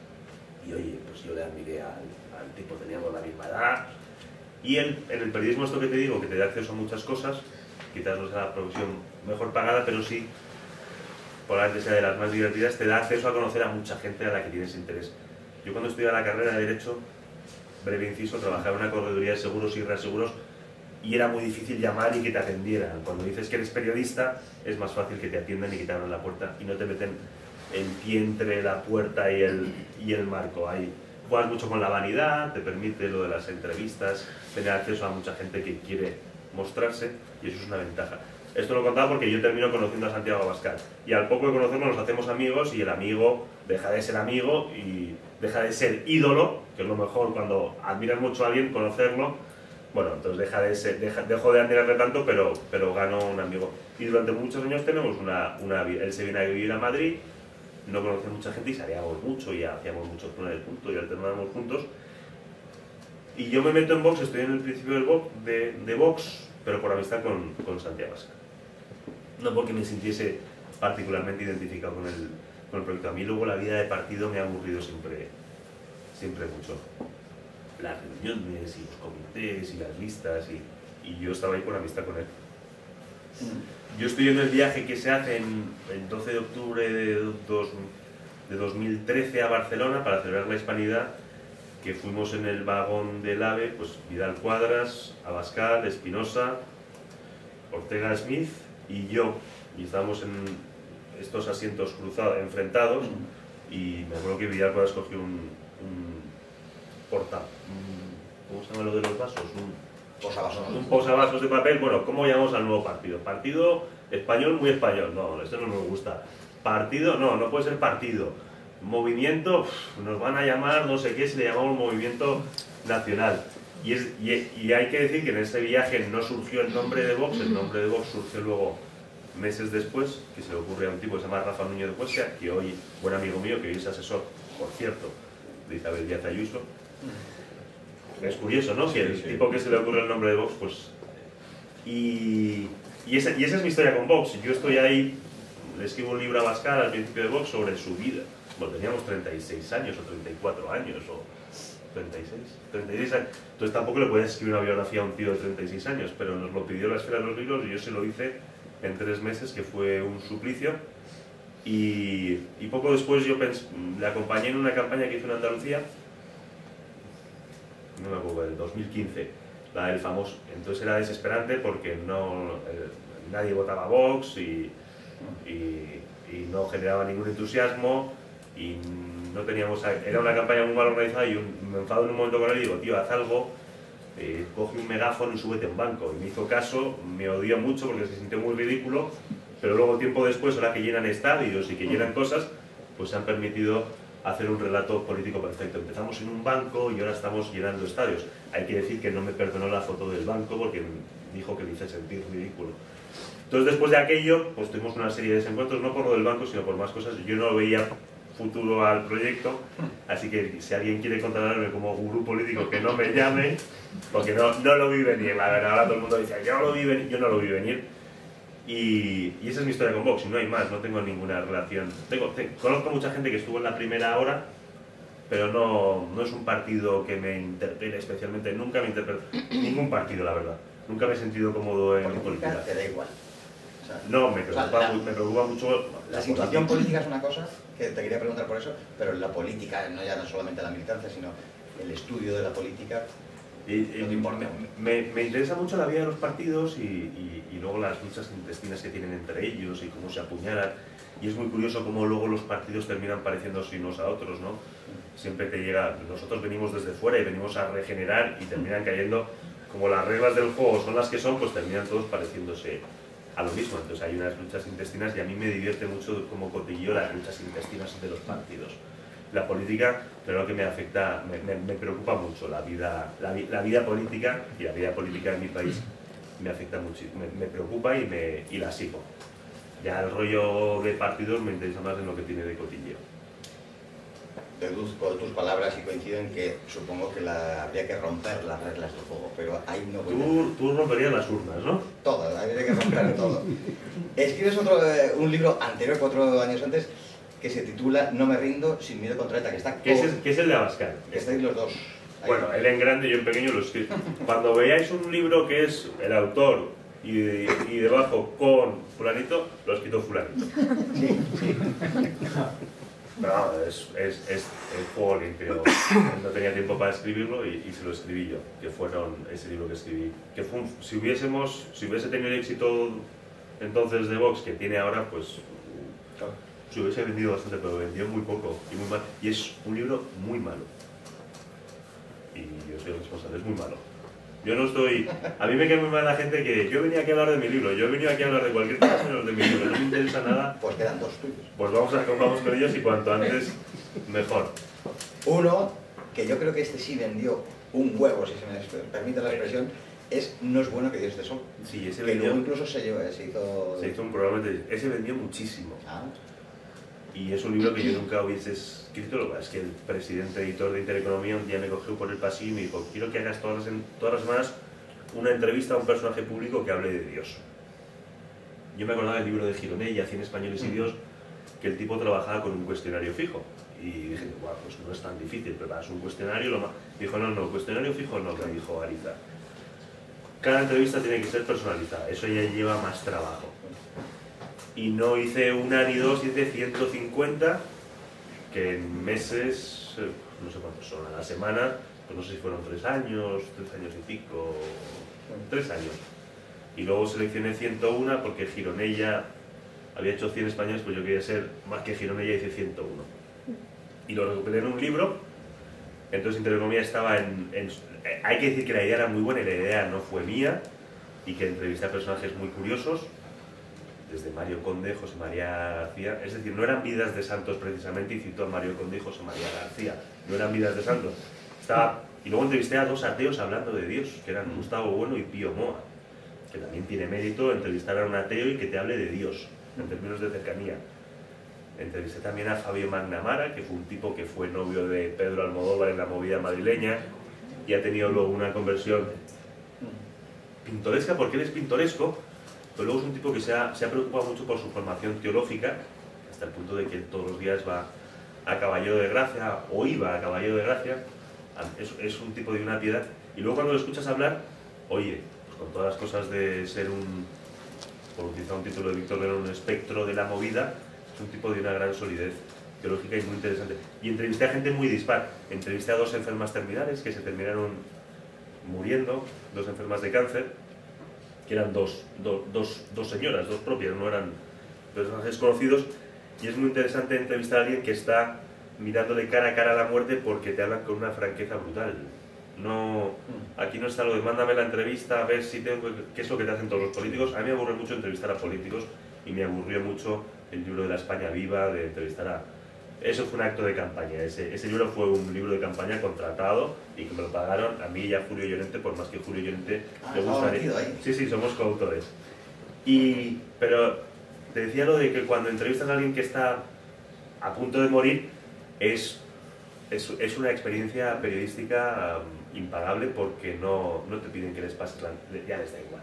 Y oye, pues yo le admiré al, al tipo, teníamos la misma edad. Y él, en el periodismo, esto que te digo, que te da acceso a muchas cosas, quizás no sea la profesión mejor pagada, pero sí, probablemente sea de las más divertidas, te da acceso a conocer a mucha gente a la que tienes interés. Yo cuando estudiaba la carrera de Derecho, breve inciso, trabajaba en una correduría de seguros y reaseguros y era muy difícil llamar y que te atendieran. Cuando dices que eres periodista, es más fácil que te atiendan y que te abran la puerta y no te meten el pie entre la puerta y el, y el marco. Ahí juegas mucho con la vanidad, te permite lo de las entrevistas, tener acceso a mucha gente que quiere mostrarse y eso es una ventaja. Esto lo contaba porque yo termino conociendo a Santiago Abascal y al poco de conocerlo nos hacemos amigos y el amigo deja de ser amigo y deja de ser ídolo, que es lo mejor cuando admiras mucho a alguien, conocerlo. Bueno, entonces deja de ser, deja, dejo de admirarle tanto, pero, pero gano un amigo. Y durante muchos años tenemos una, una... Él se viene a vivir a Madrid, no conoce mucha gente y salíamos mucho y hacíamos muchos planes juntos y alternábamos juntos. Y yo me meto en Vox, estoy en el principio del Vox, de, de Vox, pero por amistad con, con Santiago Abascal. No porque me sintiese particularmente identificado con el, con el proyecto. A mí luego la vida de partido me ha aburrido siempre, siempre mucho. Las reuniones y los comités y las listas y, y yo estaba ahí por amistad con él. Yo estoy en el viaje que se hace en el doce de octubre de, dos, de dos mil trece a Barcelona para celebrar la Hispanidad, que fuimos en el vagón del AVE, pues Vidal Cuadras, Abascal, Espinosa, Ortega Smith y yo, y estábamos en estos asientos cruzados, enfrentados, y me acuerdo que Vidal Cuadras cogió un, un porta, un, ¿cómo se llama lo de los vasos? Un, Posavasos. un posavasos de papel. Bueno, ¿cómo llamamos al nuevo partido? Partido español, muy español. No, esto no nos gusta. Partido, no, no puede ser partido. Movimiento, uff, nos van a llamar, no sé qué, si le llamamos movimiento nacional. Y, es, y, y hay que decir que en ese viaje no surgió el nombre de Vox, el nombre de Vox surgió luego meses después, que se le ocurre a un tipo que se llama Rafa Núñez de Cuesca, que hoy, buen amigo mío, que hoy es asesor, por cierto, de Isabel Díaz Ayuso. Es curioso, ¿no? Que el Sí, sí. tipo que se le ocurre el nombre de Vox, pues... Y, y, esa, y esa es mi historia con Vox. Yo estoy ahí, le escribo un libro a Abascal al principio de Vox sobre su vida. Bueno, teníamos treinta y seis años o treinta y cuatro años o treinta y seis, treinta y seis años. Entonces tampoco le puedes escribir una biografía a un tío de treinta y seis años, pero nos lo pidió la Esfera de los Libros y yo se lo hice en tres meses, que fue un suplicio. Y, y poco después yo pens le acompañé en una campaña que hizo en Andalucía, no me acuerdo, del dos mil quince. la del famoso. Entonces era desesperante porque no, eh, nadie votaba a Vox y, y, y no generaba ningún entusiasmo y no teníamos, era una campaña muy mal organizada y un, me enfado en un momento con él y digo, tío, haz algo, eh, coge un megáfono y súbete a un banco. Y me hizo caso, me odió mucho porque se sintió muy ridículo, pero luego tiempo después, ahora que llenan estadios y que llenan cosas, pues se han permitido hacer un relato político perfecto. Empezamos en un banco y ahora estamos llenando estadios. Hay que decir que no me perdonó la foto del banco porque dijo que me hice sentir ridículo. Entonces después de aquello, pues tuvimos una serie de desencuentros, no por lo del banco, sino por más cosas. Yo no veía futuro al proyecto, así que si alguien quiere contratarme como gurú político, que no me llame, porque no, no lo vi venir. La verdad, ahora todo el mundo dice, yo, lo vi venir. Yo no lo vi venir. Y, y esa es mi historia con Vox, y no hay más, no tengo ninguna relación. Tengo, te, conozco mucha gente que estuvo en la primera hora, pero no, no es un partido que me interpele especialmente, nunca me interpeló, ningún partido, la verdad. Nunca me he sentido cómodo en política. política. Te da igual. O sea, no, me preocupa, o sea, la, me preocupa mucho. La situación política es una cosa, que te quería preguntar por eso, pero la política, no ya no solamente la militancia, sino el estudio de la política, y, y, no te importa. Me, me interesa mucho la vida de los partidos y, y, y luego las luchas intestinas que tienen entre ellos y cómo se apuñalan. Y es muy curioso cómo luego los partidos terminan pareciéndose unos a otros, ¿no? Siempre te llega, nosotros venimos desde fuera y venimos a regenerar y terminan cayendo, como las reglas del juego son las que son, pues terminan todos pareciéndose a lo mismo. Entonces hay unas luchas intestinas y a mí me divierte mucho como cotilleo las luchas intestinas de los partidos. La política, pero que me afecta, me, me, me preocupa mucho la vida, la, la vida política y la vida política de mi país me afecta mucho, me, me preocupa y, me, y la sigo. Ya el rollo de partidos me interesa más en lo que tiene de cotilleo. Deduzco tus palabras y coincido en que supongo que la, habría que romper las reglas del juego, pero ahí no voy tú, a... tú romperías las urnas, ¿no? Todo, habría que romper todo. Escribes otro, eh, un libro anterior, cuatro años antes, que se titula No me rindo sin miedo contra ETA, que está... ¿Qué es, el, ¿Qué es el de Abascal? Que estáis los dos. Ahí. Bueno, él en grande y yo en pequeño lo escribo. Cuando veáis un libro que es el autor y, y debajo con fulanito, lo ha escrito fulanito. Sí, sí. No, es, es, es el juego limpio. No tenía tiempo para escribirlo y, y se lo escribí yo, que fueron ese libro que escribí. Que fue un, si hubiésemos, si hubiese tenido el éxito entonces de Vox que tiene ahora, pues se hubiese vendido bastante, pero vendió muy poco y muy mal. Y es un libro muy malo. Y yo soy el responsable, es muy malo. Yo no estoy... A mí me queda muy mal la gente que yo venía aquí a hablar de mi libro, yo he venido aquí a hablar de cualquier cosa menos de mi libro, no me interesa nada. Pues quedan dos tuyos. Pues vamos, a, vamos con ellos y cuanto antes, mejor. Uno, que yo creo que este sí vendió un huevo, si se me permite la expresión, es No es bueno que Dios esté solo. Sí, ese que vendió... luego incluso se, llevó, se hizo... Se hizo un programa de... Ese vendió muchísimo. Ah. Y es un libro que yo nunca hubiese escrito. Lo que pasa es que el presidente editor de Intereconomía un día me cogió por el pasillo y me dijo: quiero que hagas todas las, todas las semanas una entrevista a un personaje público que hable de Dios. Yo me acordaba del libro de Gironella, Cien españoles y Dios, que el tipo trabajaba con un cuestionario fijo. Y dije, bueno, pues no es tan difícil, preparas un cuestionario, lo más... Dijo, no, no, cuestionario fijo no, me dijo Ariza. Cada entrevista tiene que ser personalizada, eso ya lleva más trabajo. Y no hice una ni dos, hice ciento cincuenta, que en meses, no sé cuántos son, a la semana, pues no sé si fueron tres años, tres años y pico, tres años. Y luego seleccioné ciento uno porque Gironella había hecho cien españoles, pues yo quería ser más que Gironella, hice ciento uno. Y lo recuperé en un libro, entonces Intereconomía estaba en, en... Hay que decir que la idea era muy buena y la idea no fue mía, y que entrevisté a personajes muy curiosos, desde Mario Conde, José María García, es decir, no eran vidas de santos precisamente, y cito a Mario Conde y José María García, no eran vidas de santos. Estaba... Y luego entrevisté a dos ateos hablando de Dios, que eran Gustavo Bueno y Pío Moa, que también tiene mérito entrevistar a un ateo y que te hable de Dios, en términos de cercanía. Entrevisté también a Fabio Magnamara, que fue un tipo que fue novio de Pedro Almodóvar en la movida madrileña, y ha tenido luego una conversión pintoresca, porque él es pintoresco, pero luego es un tipo que se ha, se ha preocupado mucho por su formación teológica, hasta el punto de que todos los días va a Caballero de Gracia, o iba a Caballero de Gracia. Es, es un tipo de una piedad, y luego cuando lo escuchas hablar, oye, pues con todas las cosas de ser un, por utilizar un título de Víctor León, un espectro de la movida, es un tipo de una gran solidez teológica y muy interesante. Y entrevisté a gente muy dispar. Entrevisté a dos enfermas terminales que se terminaron muriendo, dos enfermas de cáncer, que eran dos, do, dos, dos señoras, dos propias, no eran personajes conocidos, y es muy interesante entrevistar a alguien que está mirándole cara a cara a la muerte porque te hablan con una franqueza brutal. No, aquí no está lo de mándame la entrevista a ver si tengo, qué es lo que te hacen todos los políticos. A mí me aburre mucho entrevistar a políticos y me aburrió mucho el libro de la España Viva, de entrevistar a... Eso fue un acto de campaña, ese, ese libro fue un libro de campaña contratado y que me lo pagaron a mí y a Julio Llorente, por más que Julio Llorente ah, le gustaría... ahí. Sí, sí, somos coautores. Y, pero te decía lo de que cuando entrevistas a alguien que está a punto de morir, es, es, es una experiencia periodística um, impagable porque no, no te piden que les pases la... ya les da igual.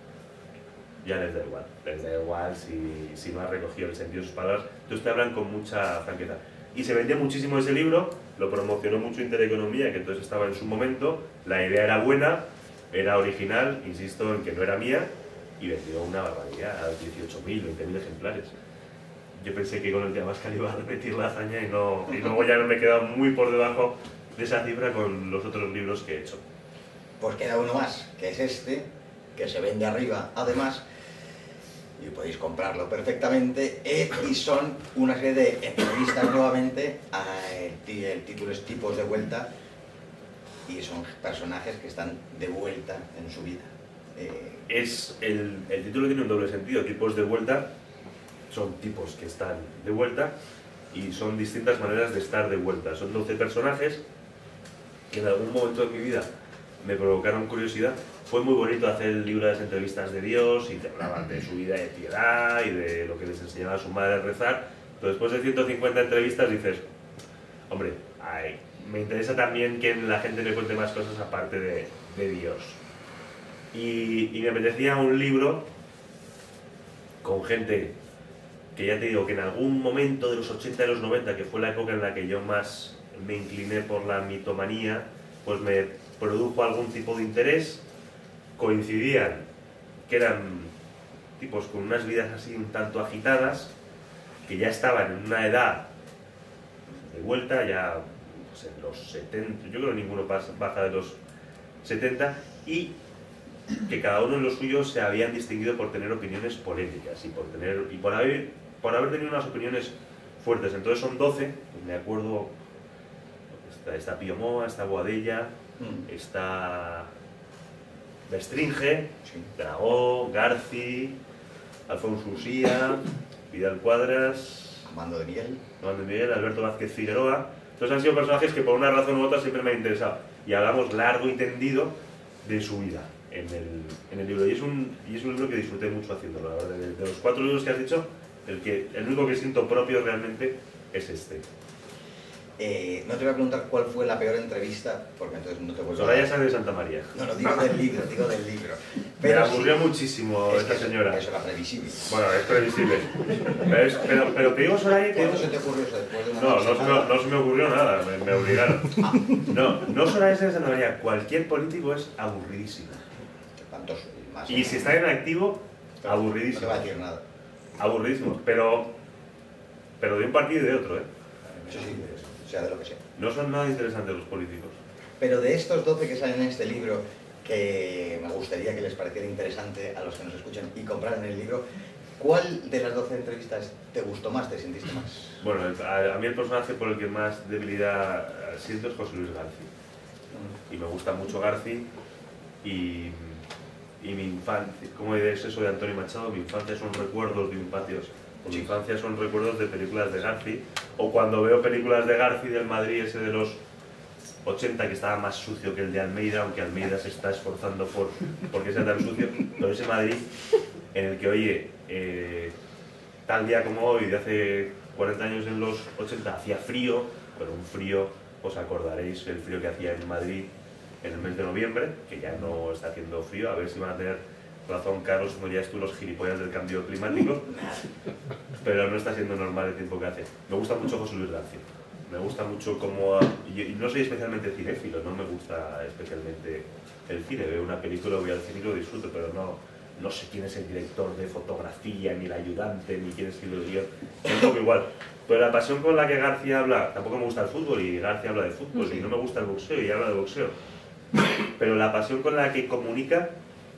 Ya les da igual, les da igual si, si no has recogido el sentido de sus palabras, entonces te hablan con mucha franqueza. Y se vendía muchísimo ese libro, lo promocionó mucho Intereconomía, que entonces estaba en su momento, la idea era buena, era original, insisto en que no era mía, y vendió una barbaridad, a dieciocho mil, veinte mil ejemplares. Yo pensé que con el Teabascal iba a repetir la hazaña y, no, y luego ya me he quedado muy por debajo de esa cifra con los otros libros que he hecho. Pues queda uno más, que es este, que se vende arriba además, y podéis comprarlo perfectamente, eh, y son una serie de entrevistas nuevamente, a, el, el título es Tipos de Vuelta, y son personajes que están de vuelta en su vida. Eh, es el, el título tiene un doble sentido, Tipos de Vuelta, son tipos que están de vuelta, y son distintas maneras de estar de vuelta. Son doce personajes que en algún momento de mi vida me provocaron curiosidad. Fue muy bonito hacer el libro de las entrevistas de Dios y te hablaban de su vida de piedad y de lo que les enseñaba a su madre a rezar, pero después de ciento cincuenta entrevistas dices, hombre, ay, me interesa también que la gente me cuente más cosas aparte de, de Dios. Y, y me apetecía un libro con gente que ya te digo que en algún momento de los ochenta y los noventa, que fue la época en la que yo más me incliné por la mitomanía, pues me produjo algún tipo de interés. Coincidían que eran tipos con unas vidas así un tanto agitadas, que ya estaban en una edad de vuelta, ya pues en los setenta, yo creo que ninguno pasa, baja de los setenta, y que cada uno en lo suyo se habían distinguido por tener opiniones polémicas y por, tener, y por, haber, por haber tenido unas opiniones fuertes. Entonces son doce, pues me acuerdo, está, está Pío Moa, está Boadella, mm. está... Bestringe, sí. Dragó, Garci, Alfonso Usía, Vidal Cuadras, Armando de Miguel, Armando de Miguel, Alberto Vázquez Figueroa. Entonces han sido personajes que por una razón u otra siempre me han interesado. Y hablamos largo y tendido de su vida en el, en el libro. Y es, un, y es un libro que disfruté mucho haciéndolo. La verdad. De, de los cuatro libros que has dicho, el, que, el único que siento propio realmente es este. Eh, no te voy a preguntar cuál fue la peor entrevista, porque entonces no te vuelvo a... Soraya Sáenz de Santa María. No, no, digo del libro, digo del libro. Pero me aburrió sí, muchísimo esta eso, señora. Eso era previsible. Bueno, es previsible. pero, es, pero, pero te digo, Soraya... ¿Cuándo se te ocurrió eso? Después de una no, no se, me, no se me ocurrió nada, me, me obligaron. Ah. No, no Soraya Sáenz de Santa María, cualquier político es aburridísimo. ¿Cuántos más? Y si está en activo, pero aburridísimo. No te va a decir nada. Aburridísimo, pero, pero de un partido y de otro, ¿eh? Eso sí, sea de lo que sea. No son nada interesantes los políticos. Pero de estos doce que salen en este libro, que me gustaría que les pareciera interesante a los que nos escuchan y compraran el libro, ¿cuál de las doce entrevistas te gustó más, te sentiste más? Bueno, a, a mí el personaje por el que más debilidad siento es José Luis Garci. Mm. Y me gusta mucho Garci y, y mi infancia, ¿cómo es eso de Antonio Machado? Mi infancia son recuerdos de un patio. Mi sí. infancia son recuerdos de películas de Garci, o cuando veo películas de Garci del Madrid ese de los ochenta que estaba más sucio que el de Almeida, aunque Almeida se está esforzando por porque sea tan sucio, pero ese Madrid en el que, oye, eh, tal día como hoy, de hace cuarenta años en los ochenta, hacía frío, pero un frío, os acordaréis el frío que hacía en Madrid en el mes de noviembre, que ya no está haciendo frío, a ver si van a tener razón, Carlos, como dirías tú, los gilipollas del cambio climático, pero no está siendo normal el tiempo que hace. Me gusta mucho José Luis García, me gusta mucho como... Y no soy especialmente cinéfilo, no me gusta especialmente el cine, veo una película, voy al cine y lo disfruto, pero no, no sé quién es el director de fotografía, ni el ayudante, ni quién escribe el guión, es un poco igual. Pero la pasión con la que García habla, tampoco me gusta el fútbol y García habla de fútbol, sí. Y no me gusta el boxeo y habla de boxeo. pero la pasión con la que comunica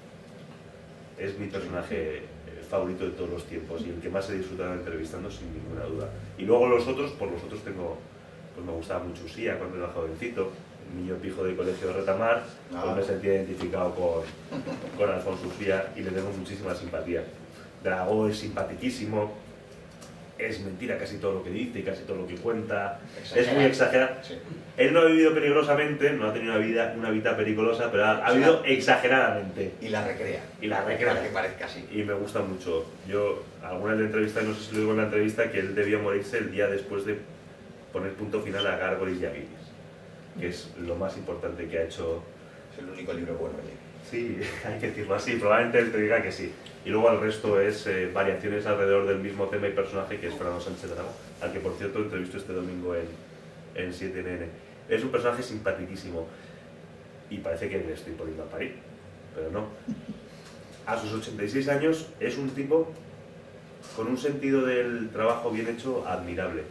es mi personaje favorito de todos los tiempos y el que más he disfrutado entrevistando sin ninguna duda. Y luego los otros, por los otros tengo, pues me gustaba mucho Usía cuando era jovencito, el niño pijo del colegio de Retamar, Ah. pues me sentía identificado con, con Alfonso Usía y le tengo muchísima simpatía. Dragó es simpaticísimo, es mentira casi todo lo que dice y casi todo lo que cuenta, Exagerado. es muy exagerado. Sí. Él no ha vivido peligrosamente, no ha tenido una vida, una vida periculosa, pero ha, ha vivido exageradamente. Y la recrea. Y la recrea. Para que parezca así. Y me gusta mucho. Yo, alguna de la entrevista, no sé si lo digo en la entrevista, que él debió morirse el día después de poner punto final a Gárgoles y a Guiris, que es lo más importante que ha hecho. Es el único libro bueno que leí. Sí, hay que decirlo así, probablemente él te diga que sí. Y luego el resto es eh, variaciones alrededor del mismo tema y personaje, que es Fernando Sánchez Dragó, al que por cierto entrevisto este domingo en, en siete ene ene. Es un personaje simpaticísimo y parece que le estoy poniendo a parir, pero no. A sus ochenta y seis años es un tipo con un sentido del trabajo bien hecho admirable.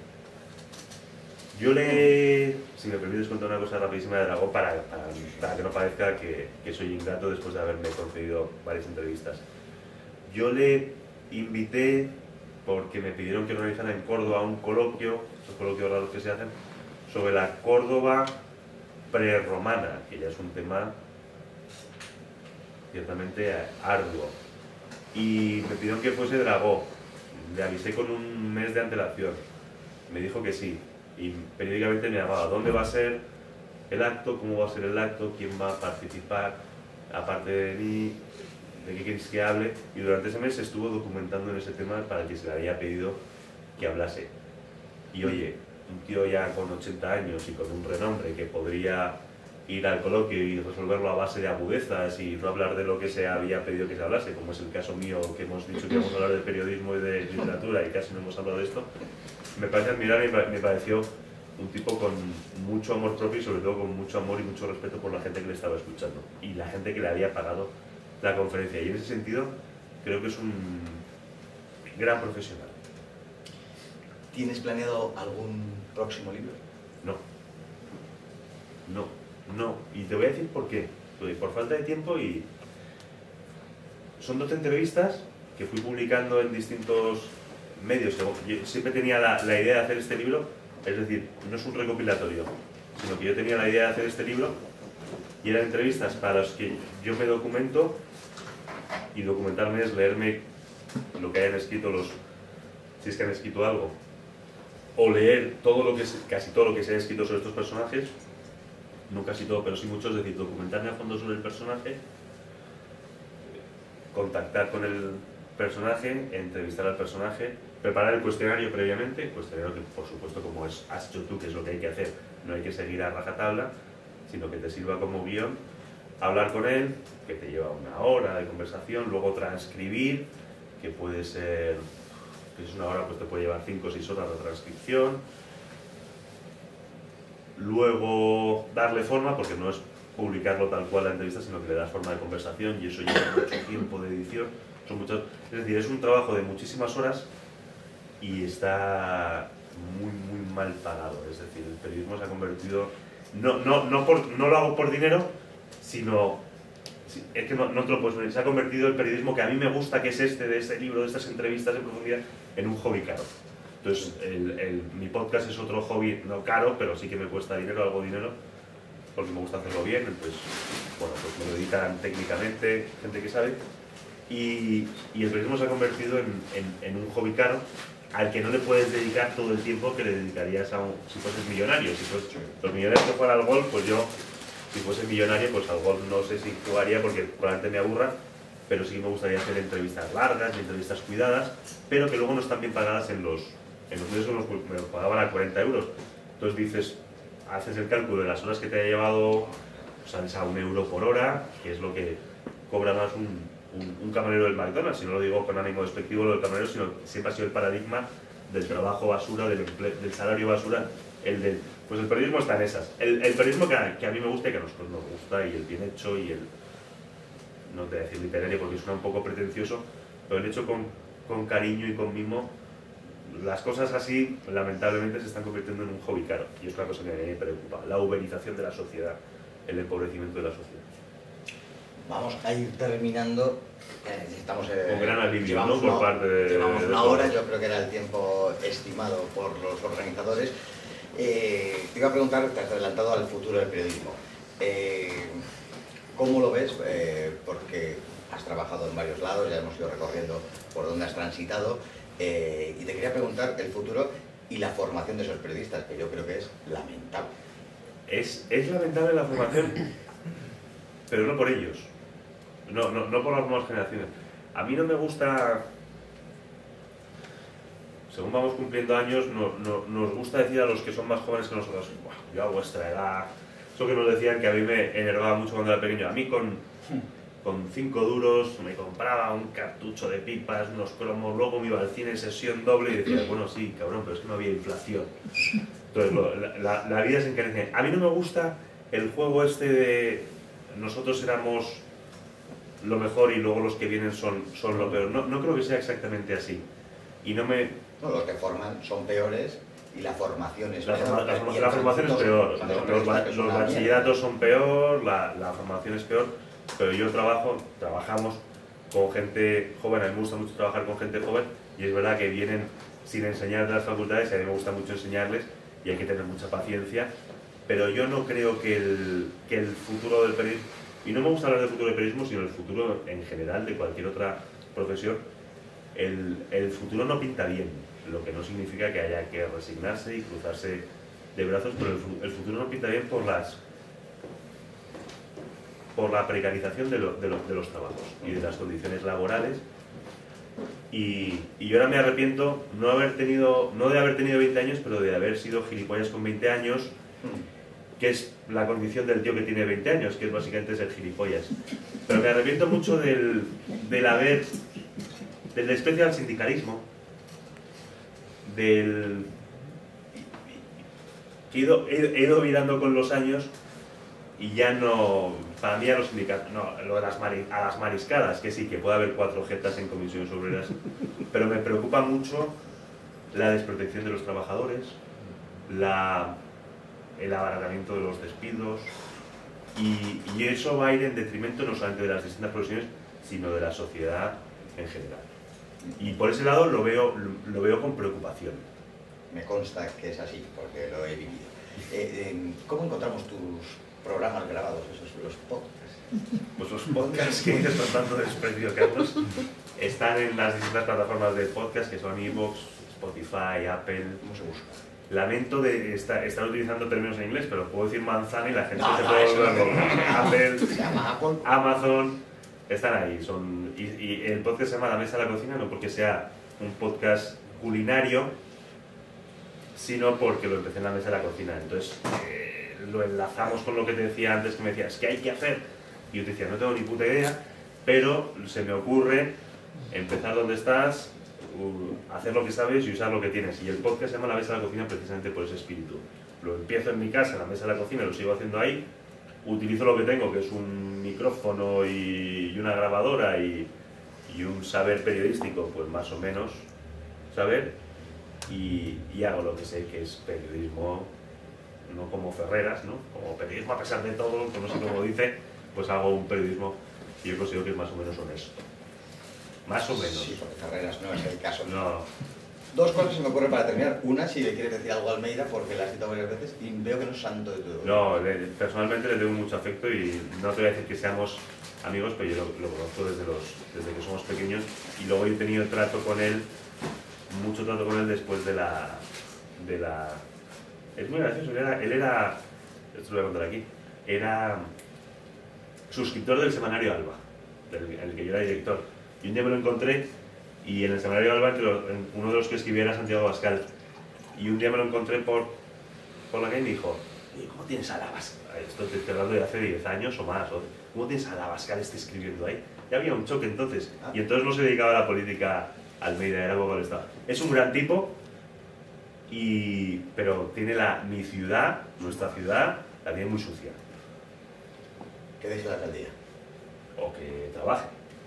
Yo le... Si me permites contar una cosa rapidísima de Dragó para, para, para que no parezca que, que soy ingrato después de haberme concedido varias entrevistas. Yo le invité porque me pidieron que organizara en Córdoba un coloquio, esos coloquios raros que se hacen, sobre la Córdoba prerromana, que ya es un tema ciertamente arduo. Y me pidieron que fuese Dragó. Le avisé con un mes de antelación. Me dijo que sí. Y periódicamente me llamaba, ¿dónde va a ser el acto? ¿Cómo va a ser el acto? ¿Quién va a participar? Aparte de mí, ¿de qué queréis que hable? Y durante ese mes estuvo documentando en ese tema para el que se le había pedido que hablase. Y oye, un tío ya con ochenta años y con un renombre que podría ir al coloquio y resolverlo a base de agudezas y no hablar de lo que se había pedido que se hablase, como es el caso mío, que hemos dicho que íbamos a hablar de periodismo y de literatura y casi no hemos hablado de esto, me parece admirable y me pareció un tipo con mucho amor propio y sobre todo con mucho amor y mucho respeto por la gente que le estaba escuchando y la gente que le había pagado la conferencia. Y en ese sentido creo que es un gran profesional. ¿Tienes planeado algún próximo libro? No. No, no. Y te voy a decir por qué. Pues por falta de tiempo y... Son doce entrevistas que fui publicando en distintos medios. Yo siempre tenía la, la idea de hacer este libro, es decir, no es un recopilatorio, sino que yo tenía la idea de hacer este libro y eran entrevistas para las que yo me documento, y documentarme es leerme lo que hayan escrito los, si es que han escrito algo, o leer todo lo que se, casi todo lo que se ha escrito sobre estos personajes, no casi todo, pero sí mucho, es decir, documentarme a fondo sobre el personaje, contactar con el personaje, entrevistar al personaje, preparar el cuestionario previamente, el cuestionario que por supuesto, como es, has hecho tú, que es lo que hay que hacer, no hay que seguir a rajatabla, sino que te sirva como guión, hablar con él, que te lleva una hora de conversación, luego transcribir, que puede ser, que es una hora, pues te puede llevar cinco o seis horas de transcripción, luego darle forma, porque no es publicarlo tal cual la entrevista, sino que le das forma de conversación y eso lleva mucho tiempo de edición, son muchas, es decir, es un trabajo de muchísimas horas y está muy muy mal pagado, es decir, el periodismo se ha convertido, no, no, no, por, no lo hago por dinero, sino, es que no, no te lo puedes ver, se ha convertido el periodismo que a mí me gusta, que es este, de este libro, de estas entrevistas en profundidad, en un hobby caro. Entonces, el, el, mi podcast es otro hobby, no caro, pero sí que me cuesta dinero, algo dinero, porque me gusta hacerlo bien, entonces, bueno, pues me lo dedican técnicamente, gente que sabe, y, y el periodismo se ha convertido en, en, en un hobby caro, al que no le puedes dedicar todo el tiempo que le dedicarías a un, si fueses millonario. Si fueses, los millonarios que juegan al golf, pues yo, si fuese millonario, pues al golf no sé si jugaría porque probablemente me aburra, pero sí que me gustaría hacer entrevistas largas y entrevistas cuidadas, pero que luego no están bien pagadas en los, en los medios que me los pagaban a cuarenta euros. Entonces dices, haces el cálculo de las horas que te ha llevado, sales a un euro por hora, que es lo que cobra más un Un, un camarero del McDonald's, y no lo digo con ánimo despectivo lo del camarero, sino que siempre ha sido el paradigma del trabajo basura, del, del salario basura, el del... Pues el periodismo está en esas. El, el periodismo que a, que a mí me gusta y que a nosotros nos gusta, y el bien hecho, y el... no te voy a decir literario porque suena un poco pretencioso, pero el hecho con, con cariño y con mimo, las cosas así, lamentablemente, se están convirtiendo en un hobby caro, y es una cosa que a mí me preocupa, la uberización de la sociedad. el empobrecimiento de la sociedad. Vamos a ir terminando. Eh, estamos, eh, Con gran alivio, llevamos ¿no? Por una, parte de, llevamos de una todos. hora, yo creo que era el tiempo estimado por los organizadores. Eh, te iba a preguntar, te has adelantado al futuro del periodismo. Eh, ¿Cómo lo ves? Eh, porque has trabajado en varios lados, ya hemos ido recorriendo por donde has transitado. Eh, y te quería preguntar el futuro y la formación de esos periodistas, que yo creo que es lamentable. Es, es lamentable la formación, pero no por ellos. No, no, no por las nuevas generaciones. A mí no me gusta, según vamos cumpliendo años, no, no, nos gusta decir a los que son más jóvenes que nosotros, yo a vuestra edad, eso que nos decían que a mí me enervaba mucho cuando era pequeño. A mí con, con cinco duros me compraba un cartucho de pipas, unos cromos, luego me iba al cine en sesión doble y decía, bueno, sí, cabrón, pero es que no había inflación. Entonces, lo, la, la, la vida se encarece. A mí no me gusta el juego este de nosotros éramos lo mejor y luego los que vienen son, son lo peor. No, no creo que sea exactamente así. Y no me... No, los que forman son peores y la formación es La, peor. forma, la, Y forma, el la formación es peor, cuando los, los los, periodistas que son los una bachilleratos mierda. son peor, la, la formación es peor, pero yo trabajo, trabajamos con gente joven, a mí me gusta mucho trabajar con gente joven y es verdad que vienen sin enseñar de las facultades y a mí me gusta mucho enseñarles y hay que tener mucha paciencia, pero yo no creo que el, que el futuro del periodismo, y no me gusta hablar del futuro del periodismo, sino el futuro en general de cualquier otra profesión, el, el futuro no pinta bien, lo que no significa que haya que resignarse y cruzarse de brazos, pero el, el futuro no pinta bien por las por la precarización de, lo, de, lo, de los trabajos y de las condiciones laborales. Y, y yo ahora me arrepiento no, haber tenido, no de haber tenido veinte años, pero de haber sido gilipollas con veinte años, que es la condición del tío que tiene veinte años, que es básicamente ser gilipollas. Pero me arrepiento mucho del, del haber, del desprecio al sindicalismo, del... que he ido, he, he ido mirando con los años y ya no, para mí a los sindicatos, no, lo de las mari, a las mariscadas, que sí, que puede haber cuatro jetas en comisiones obreras, pero me preocupa mucho la desprotección de los trabajadores, la, el abaratamiento de los despidos, y, y eso va a ir en detrimento no solamente de las distintas profesiones, sino de la sociedad en general. Y por ese lado lo veo, lo veo con preocupación. Me consta que es así, porque lo he vivido. Eh, eh, ¿Cómo encontramos tus programas grabados, esos, los podcasts? Pues los podcasts que dices con tanto desprecio, Carlos, están en las distintas plataformas de podcast que son iVoox, Spotify, Apple. ¿Cómo se busca? Lamento de estar, estar utilizando términos en inglés, pero puedo decir manzana y la gente No, se no, puede eso volver no loca. es. Apple, Se llama Apple. Amazon, están ahí. Son, y, y el podcast se llama La Mesa de la Cocina, no porque sea un podcast culinario, sino porque lo empecé en la mesa de la cocina. Entonces eh, lo enlazamos con lo que te decía antes, que me decías, ¿qué hay que hacer? Y yo te decía, no tengo ni puta idea, pero se me ocurre empezar donde estás, uh, hacer lo que sabes y usar lo que tienes. Y el podcast se llama La Mesa de la Cocina precisamente por ese espíritu. Lo empiezo en mi casa, en la mesa de la cocina, lo sigo haciendo ahí, utilizo lo que tengo, que es un micrófono y, y una grabadora y, y un saber periodístico, pues más o menos saber, y, y hago lo que sé, que es periodismo, no como Ferreras, ¿no? Como periodismo a pesar de todo, como no sé cómo dice, pues hago un periodismo que yo considero que es más o menos honesto. Más o menos. Sí, porque Ferreras no es el caso. No. Dos cosas se me ocurren para terminar. Una, si le quieres decir algo a Almeida, porque la has citado varias veces y veo que no es santo de todo. No, le, personalmente le tengo mucho afecto y no te voy a decir que seamos amigos, pero yo lo, lo conozco desde, los, desde que somos pequeños y luego he tenido trato con él, mucho trato con él después de la... De la es muy gracioso, él era, él era, esto lo voy a contar aquí, era suscriptor del semanario Alba, del, en el que yo era director. Y un día me lo encontré y en el semanario Alba, que lo, en uno de los que escribía era Santiago Abascal. Y un día me lo encontré por, por la calle y me dijo, ¿cómo tienes a la Abascal? Esto te estoy hablando de hace diez años o más. ¿O? ¿Cómo tienes a la Abascal este escribiendo ahí? Ya había un choque entonces. Y entonces no se dedicaba a la política Almeida, era algo que estaba. Es un gran tipo, y, pero tiene la, mi ciudad, nuestra ciudad, la tiene muy sucia. ¿Qué deje la alcaldía? O que trabaje.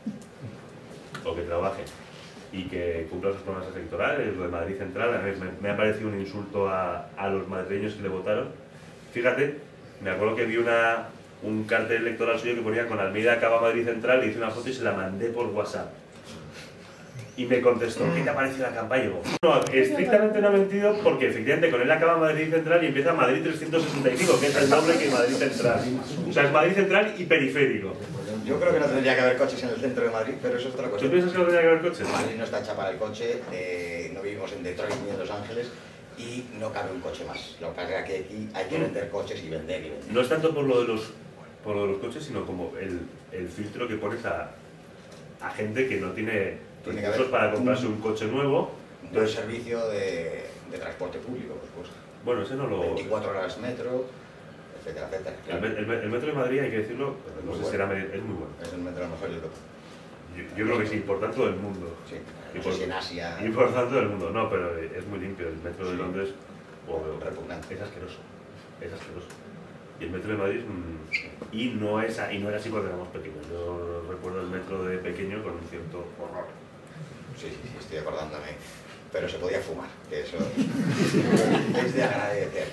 O que trabaje. Y que cumpla sus promesas electorales, lo de Madrid Central. A mí me, me ha parecido un insulto a, a los madrileños que le votaron. Fíjate, me acuerdo que vi una, un cartel electoral suyo que ponía con Almeida acaba Madrid Central, y hice una foto y se la mandé por WhatsApp. Y me contestó, ¿qué te ha parecido la campaña? Y digo, no, estrictamente no ha mentido, porque efectivamente con él acaba Madrid Central y empieza Madrid trescientos sesenta y cinco, que es el doble que Madrid Central. O sea, es Madrid Central y periférico. Yo creo que no tendría que haber coches en el centro de Madrid, pero eso es otra ¿Tú cuestión. piensas que no tendría que haber coches? Madrid no está hecha para el coche, eh, no vivimos en Detroit ni en Los Ángeles y no cabe un coche más. Lo que pasa es que aquí hay que vender coches y vender y vender. No es tanto por lo de los, por lo de los coches, sino como el, el filtro que pones a, a gente que no tiene Tiene que recursos haber para comprarse un coche nuevo. Un buen Entonces, servicio de, de transporte público, por supuesto. bueno, ese no lo... veinticuatro horas metro, etcétera, etcétera. El, me- el me- el metro de Madrid, hay que decirlo, no Muy sé si era medio- es muy bueno. Es el metro mejor de Europa. Yo, yo creo que sí, por tanto del mundo. Sí. Y No por, sé si en Asia y por tanto del mundo. No, pero es muy limpio. El metro de Sí. Londres o- repugnante. es asqueroso. Es asqueroso. Y el metro de Madrid, mm, y, no es, a- y no era así cuando éramos pequeños. Yo recuerdo el metro de pequeño con un cierto horror. Sí, sí, sí, estoy acordándome. Pero se podía fumar, que eso es de agradecer.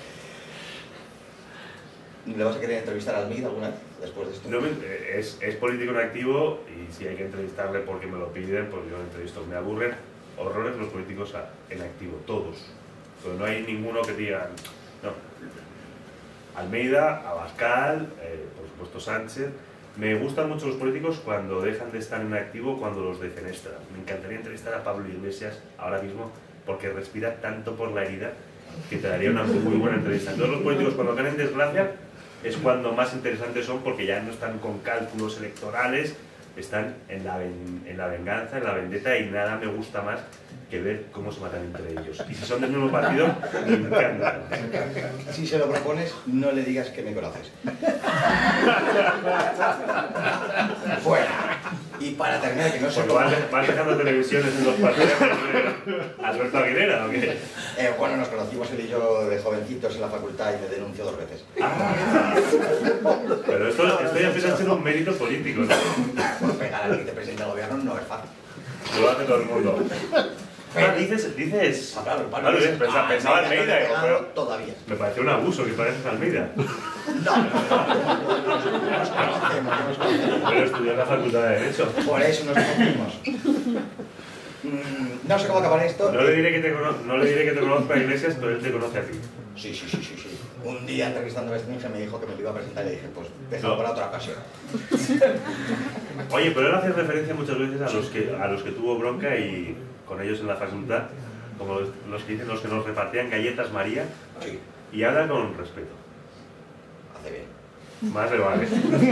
¿Le vas a querer entrevistar a Almeida alguna vez después de esto? No me- es, es político en activo, y si hay que entrevistarle porque me lo piden, pues yo lo entrevisto. Me aburren horrores los políticos a- en activo, todos. Pero no hay ninguno que diga, no. Almeida, Abascal, eh, por supuesto Sánchez. Me gustan mucho los políticos cuando dejan de estar en activo, cuando los defenestran. Me encantaría entrevistar a Pablo Iglesias ahora mismo, porque respira tanto por la herida que te daría una muy buena entrevista. Todos los políticos cuando caen en desgracia es cuando más interesantes son, porque ya no están con cálculos electorales, están en la, ven- en la venganza, en la vendetta, y nada me gusta más que ver cómo se matan entre ellos. Y si son del mismo partido, me encanta. Si se lo propones, no le digas que me conoces. Fuera. Y para terminar, que no sé Porque cómo... vas, vas dejando televisiones en los partidos de Alberto Aguilera, ¿o qué? Eh, bueno, nos conocimos él y yo de jovencitos en la facultad y me denunció dos veces. Ah, pero esto, esto ya empieza a ser un mérito político, ¿no? Por pegar al vicepresidente del gobierno no es fácil. Lo hace todo el mundo. Ah, dices, dices... Ah, claro, Claro, es- pensaba, ah, pensaba Almeida no Almeida, le digo, ha pegado pero todavía. me pareció un abuso que pareces Almeida. No, no, no, no, nos conocemos, nos conocemos. Pero estudió en la Facultad de Derecho. Por eso nos conocimos. Mm, No sé cómo acabar esto. No le diré que te, cono no le diré que te conozca a Iglesias, pero él te conoce a ti. Sí, sí, sí, sí, sí. Un día entrevistando a Stringe me dijo que me lo iba a presentar y le dije, pues déjalo No. para otra ocasión. Oye, pero él hace referencia muchas veces a los que, a los que tuvo bronca y con ellos en la facultad, como los, los que dicen los que nos repartían galletas María, Sí, y habla con respeto. hace bien. Más le vale.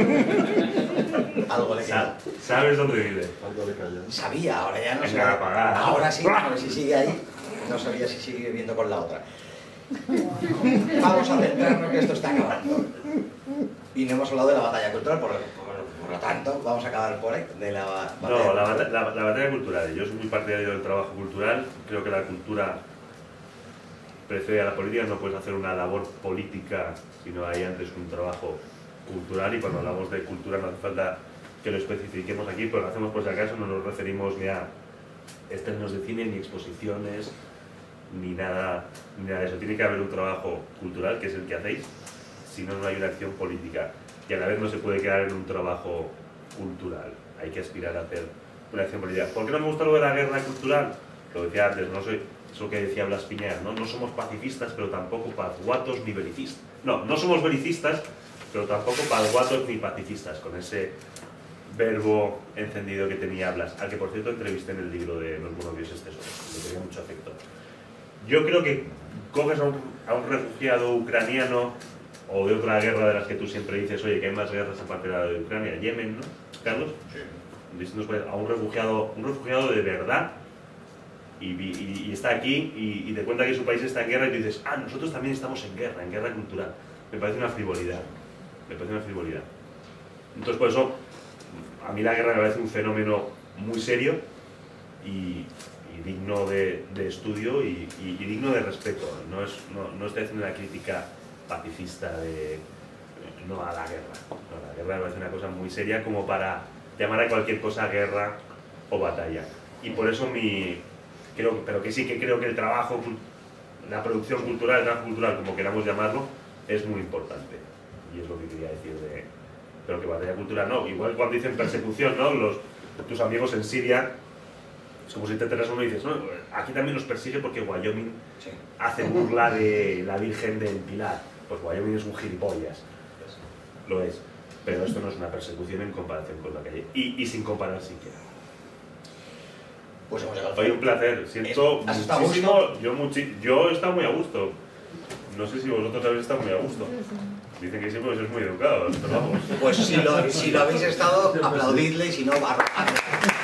Algo le Sa- queda. Sabes dónde vive. Sabía, ahora ya no sé. Venga, apagar. Ahora sí, pero si sigue ahí, no sabía si sigue viviendo con la otra. Vamos a centrarnos que esto está acabando. Y no hemos hablado de la batalla cultural, por, por, por lo tanto, vamos a acabar por ahí. De la batalla No, la, cultural. bata- la, la batalla cultural. Yo soy muy partidario del trabajo cultural. Creo que la cultura precede a la política. No puedes hacer una labor política si no hay antes un trabajo cultural. Y cuando hablamos de cultura no hace falta que lo especifiquemos aquí, pero lo hacemos por si acaso. No nos referimos ni a estrenos de cine, ni exposiciones, ni nada, ni nada de eso. Tiene que haber un trabajo cultural, que es el que hacéis. Si no, no hay una acción política. Y a la vez no se puede quedar en un trabajo cultural. Hay que aspirar a hacer una acción política. ¿Por qué no me gusta lo de la guerra cultural? Lo decía antes, no soy, es lo que decía Blas Piñar, ¿no? No somos pacifistas, pero tampoco pazguatos ni belicistas. No, no somos belicistas, pero tampoco pazguatos ni pacifistas, con ese verbo encendido que tenía Blas, al que por cierto entrevisté en el libro de Los buenos dioses tesoros, le tenía mucho afecto. Yo creo que coges a un, a un refugiado ucraniano o de otra guerra de las que tú siempre dices, oye, que hay más guerras aparte de la de Ucrania, Yemen, ¿no, Carlos? Sí. Distintos países, a un refugiado, un refugiado de verdad, y, y- y está aquí y, y te cuenta que su país está en guerra y tú dices, ah, nosotros también estamos en guerra, en guerra cultural. Me parece una frivolidad, me parece una frivolidad. Entonces por eso, a mí la guerra me parece un fenómeno muy serio y, y digno de, de estudio y, y- y digno de respeto. No, es, no, no estoy haciendo una crítica pacifista de, no a la guerra. No, la guerra me parece una cosa muy seria como para llamar a cualquier cosa guerra o batalla. Y por eso mi... Creo, pero que sí que creo que el trabajo, la producción cultural, el trabajo cultural, como queramos llamarlo, es muy importante. Y es lo que quería decir de, pero que batalla cultural no. Igual cuando dicen persecución, ¿no? Los, tus amigos en Siria, es como si te enteras uno y dices, no, aquí también nos persigue porque Wyoming Sí. hace burla de la Virgen del Pilar. Pues Wyoming es un gilipollas. Lo es. Pero esto no es una persecución en comparación con la calle. Y, y sin comparar siquiera. Pues hemos llegado al Oye, un final. placer. Siento ¿Has estado a muchísimo. gusto? Yo, muchi yo he estado muy a gusto. No sé si vosotros habéis estado muy a gusto. Dicen que sí, porque sois muy educados, pero vamos. Pues si lo, si lo habéis estado, aplaudidle y si no, arrojadle.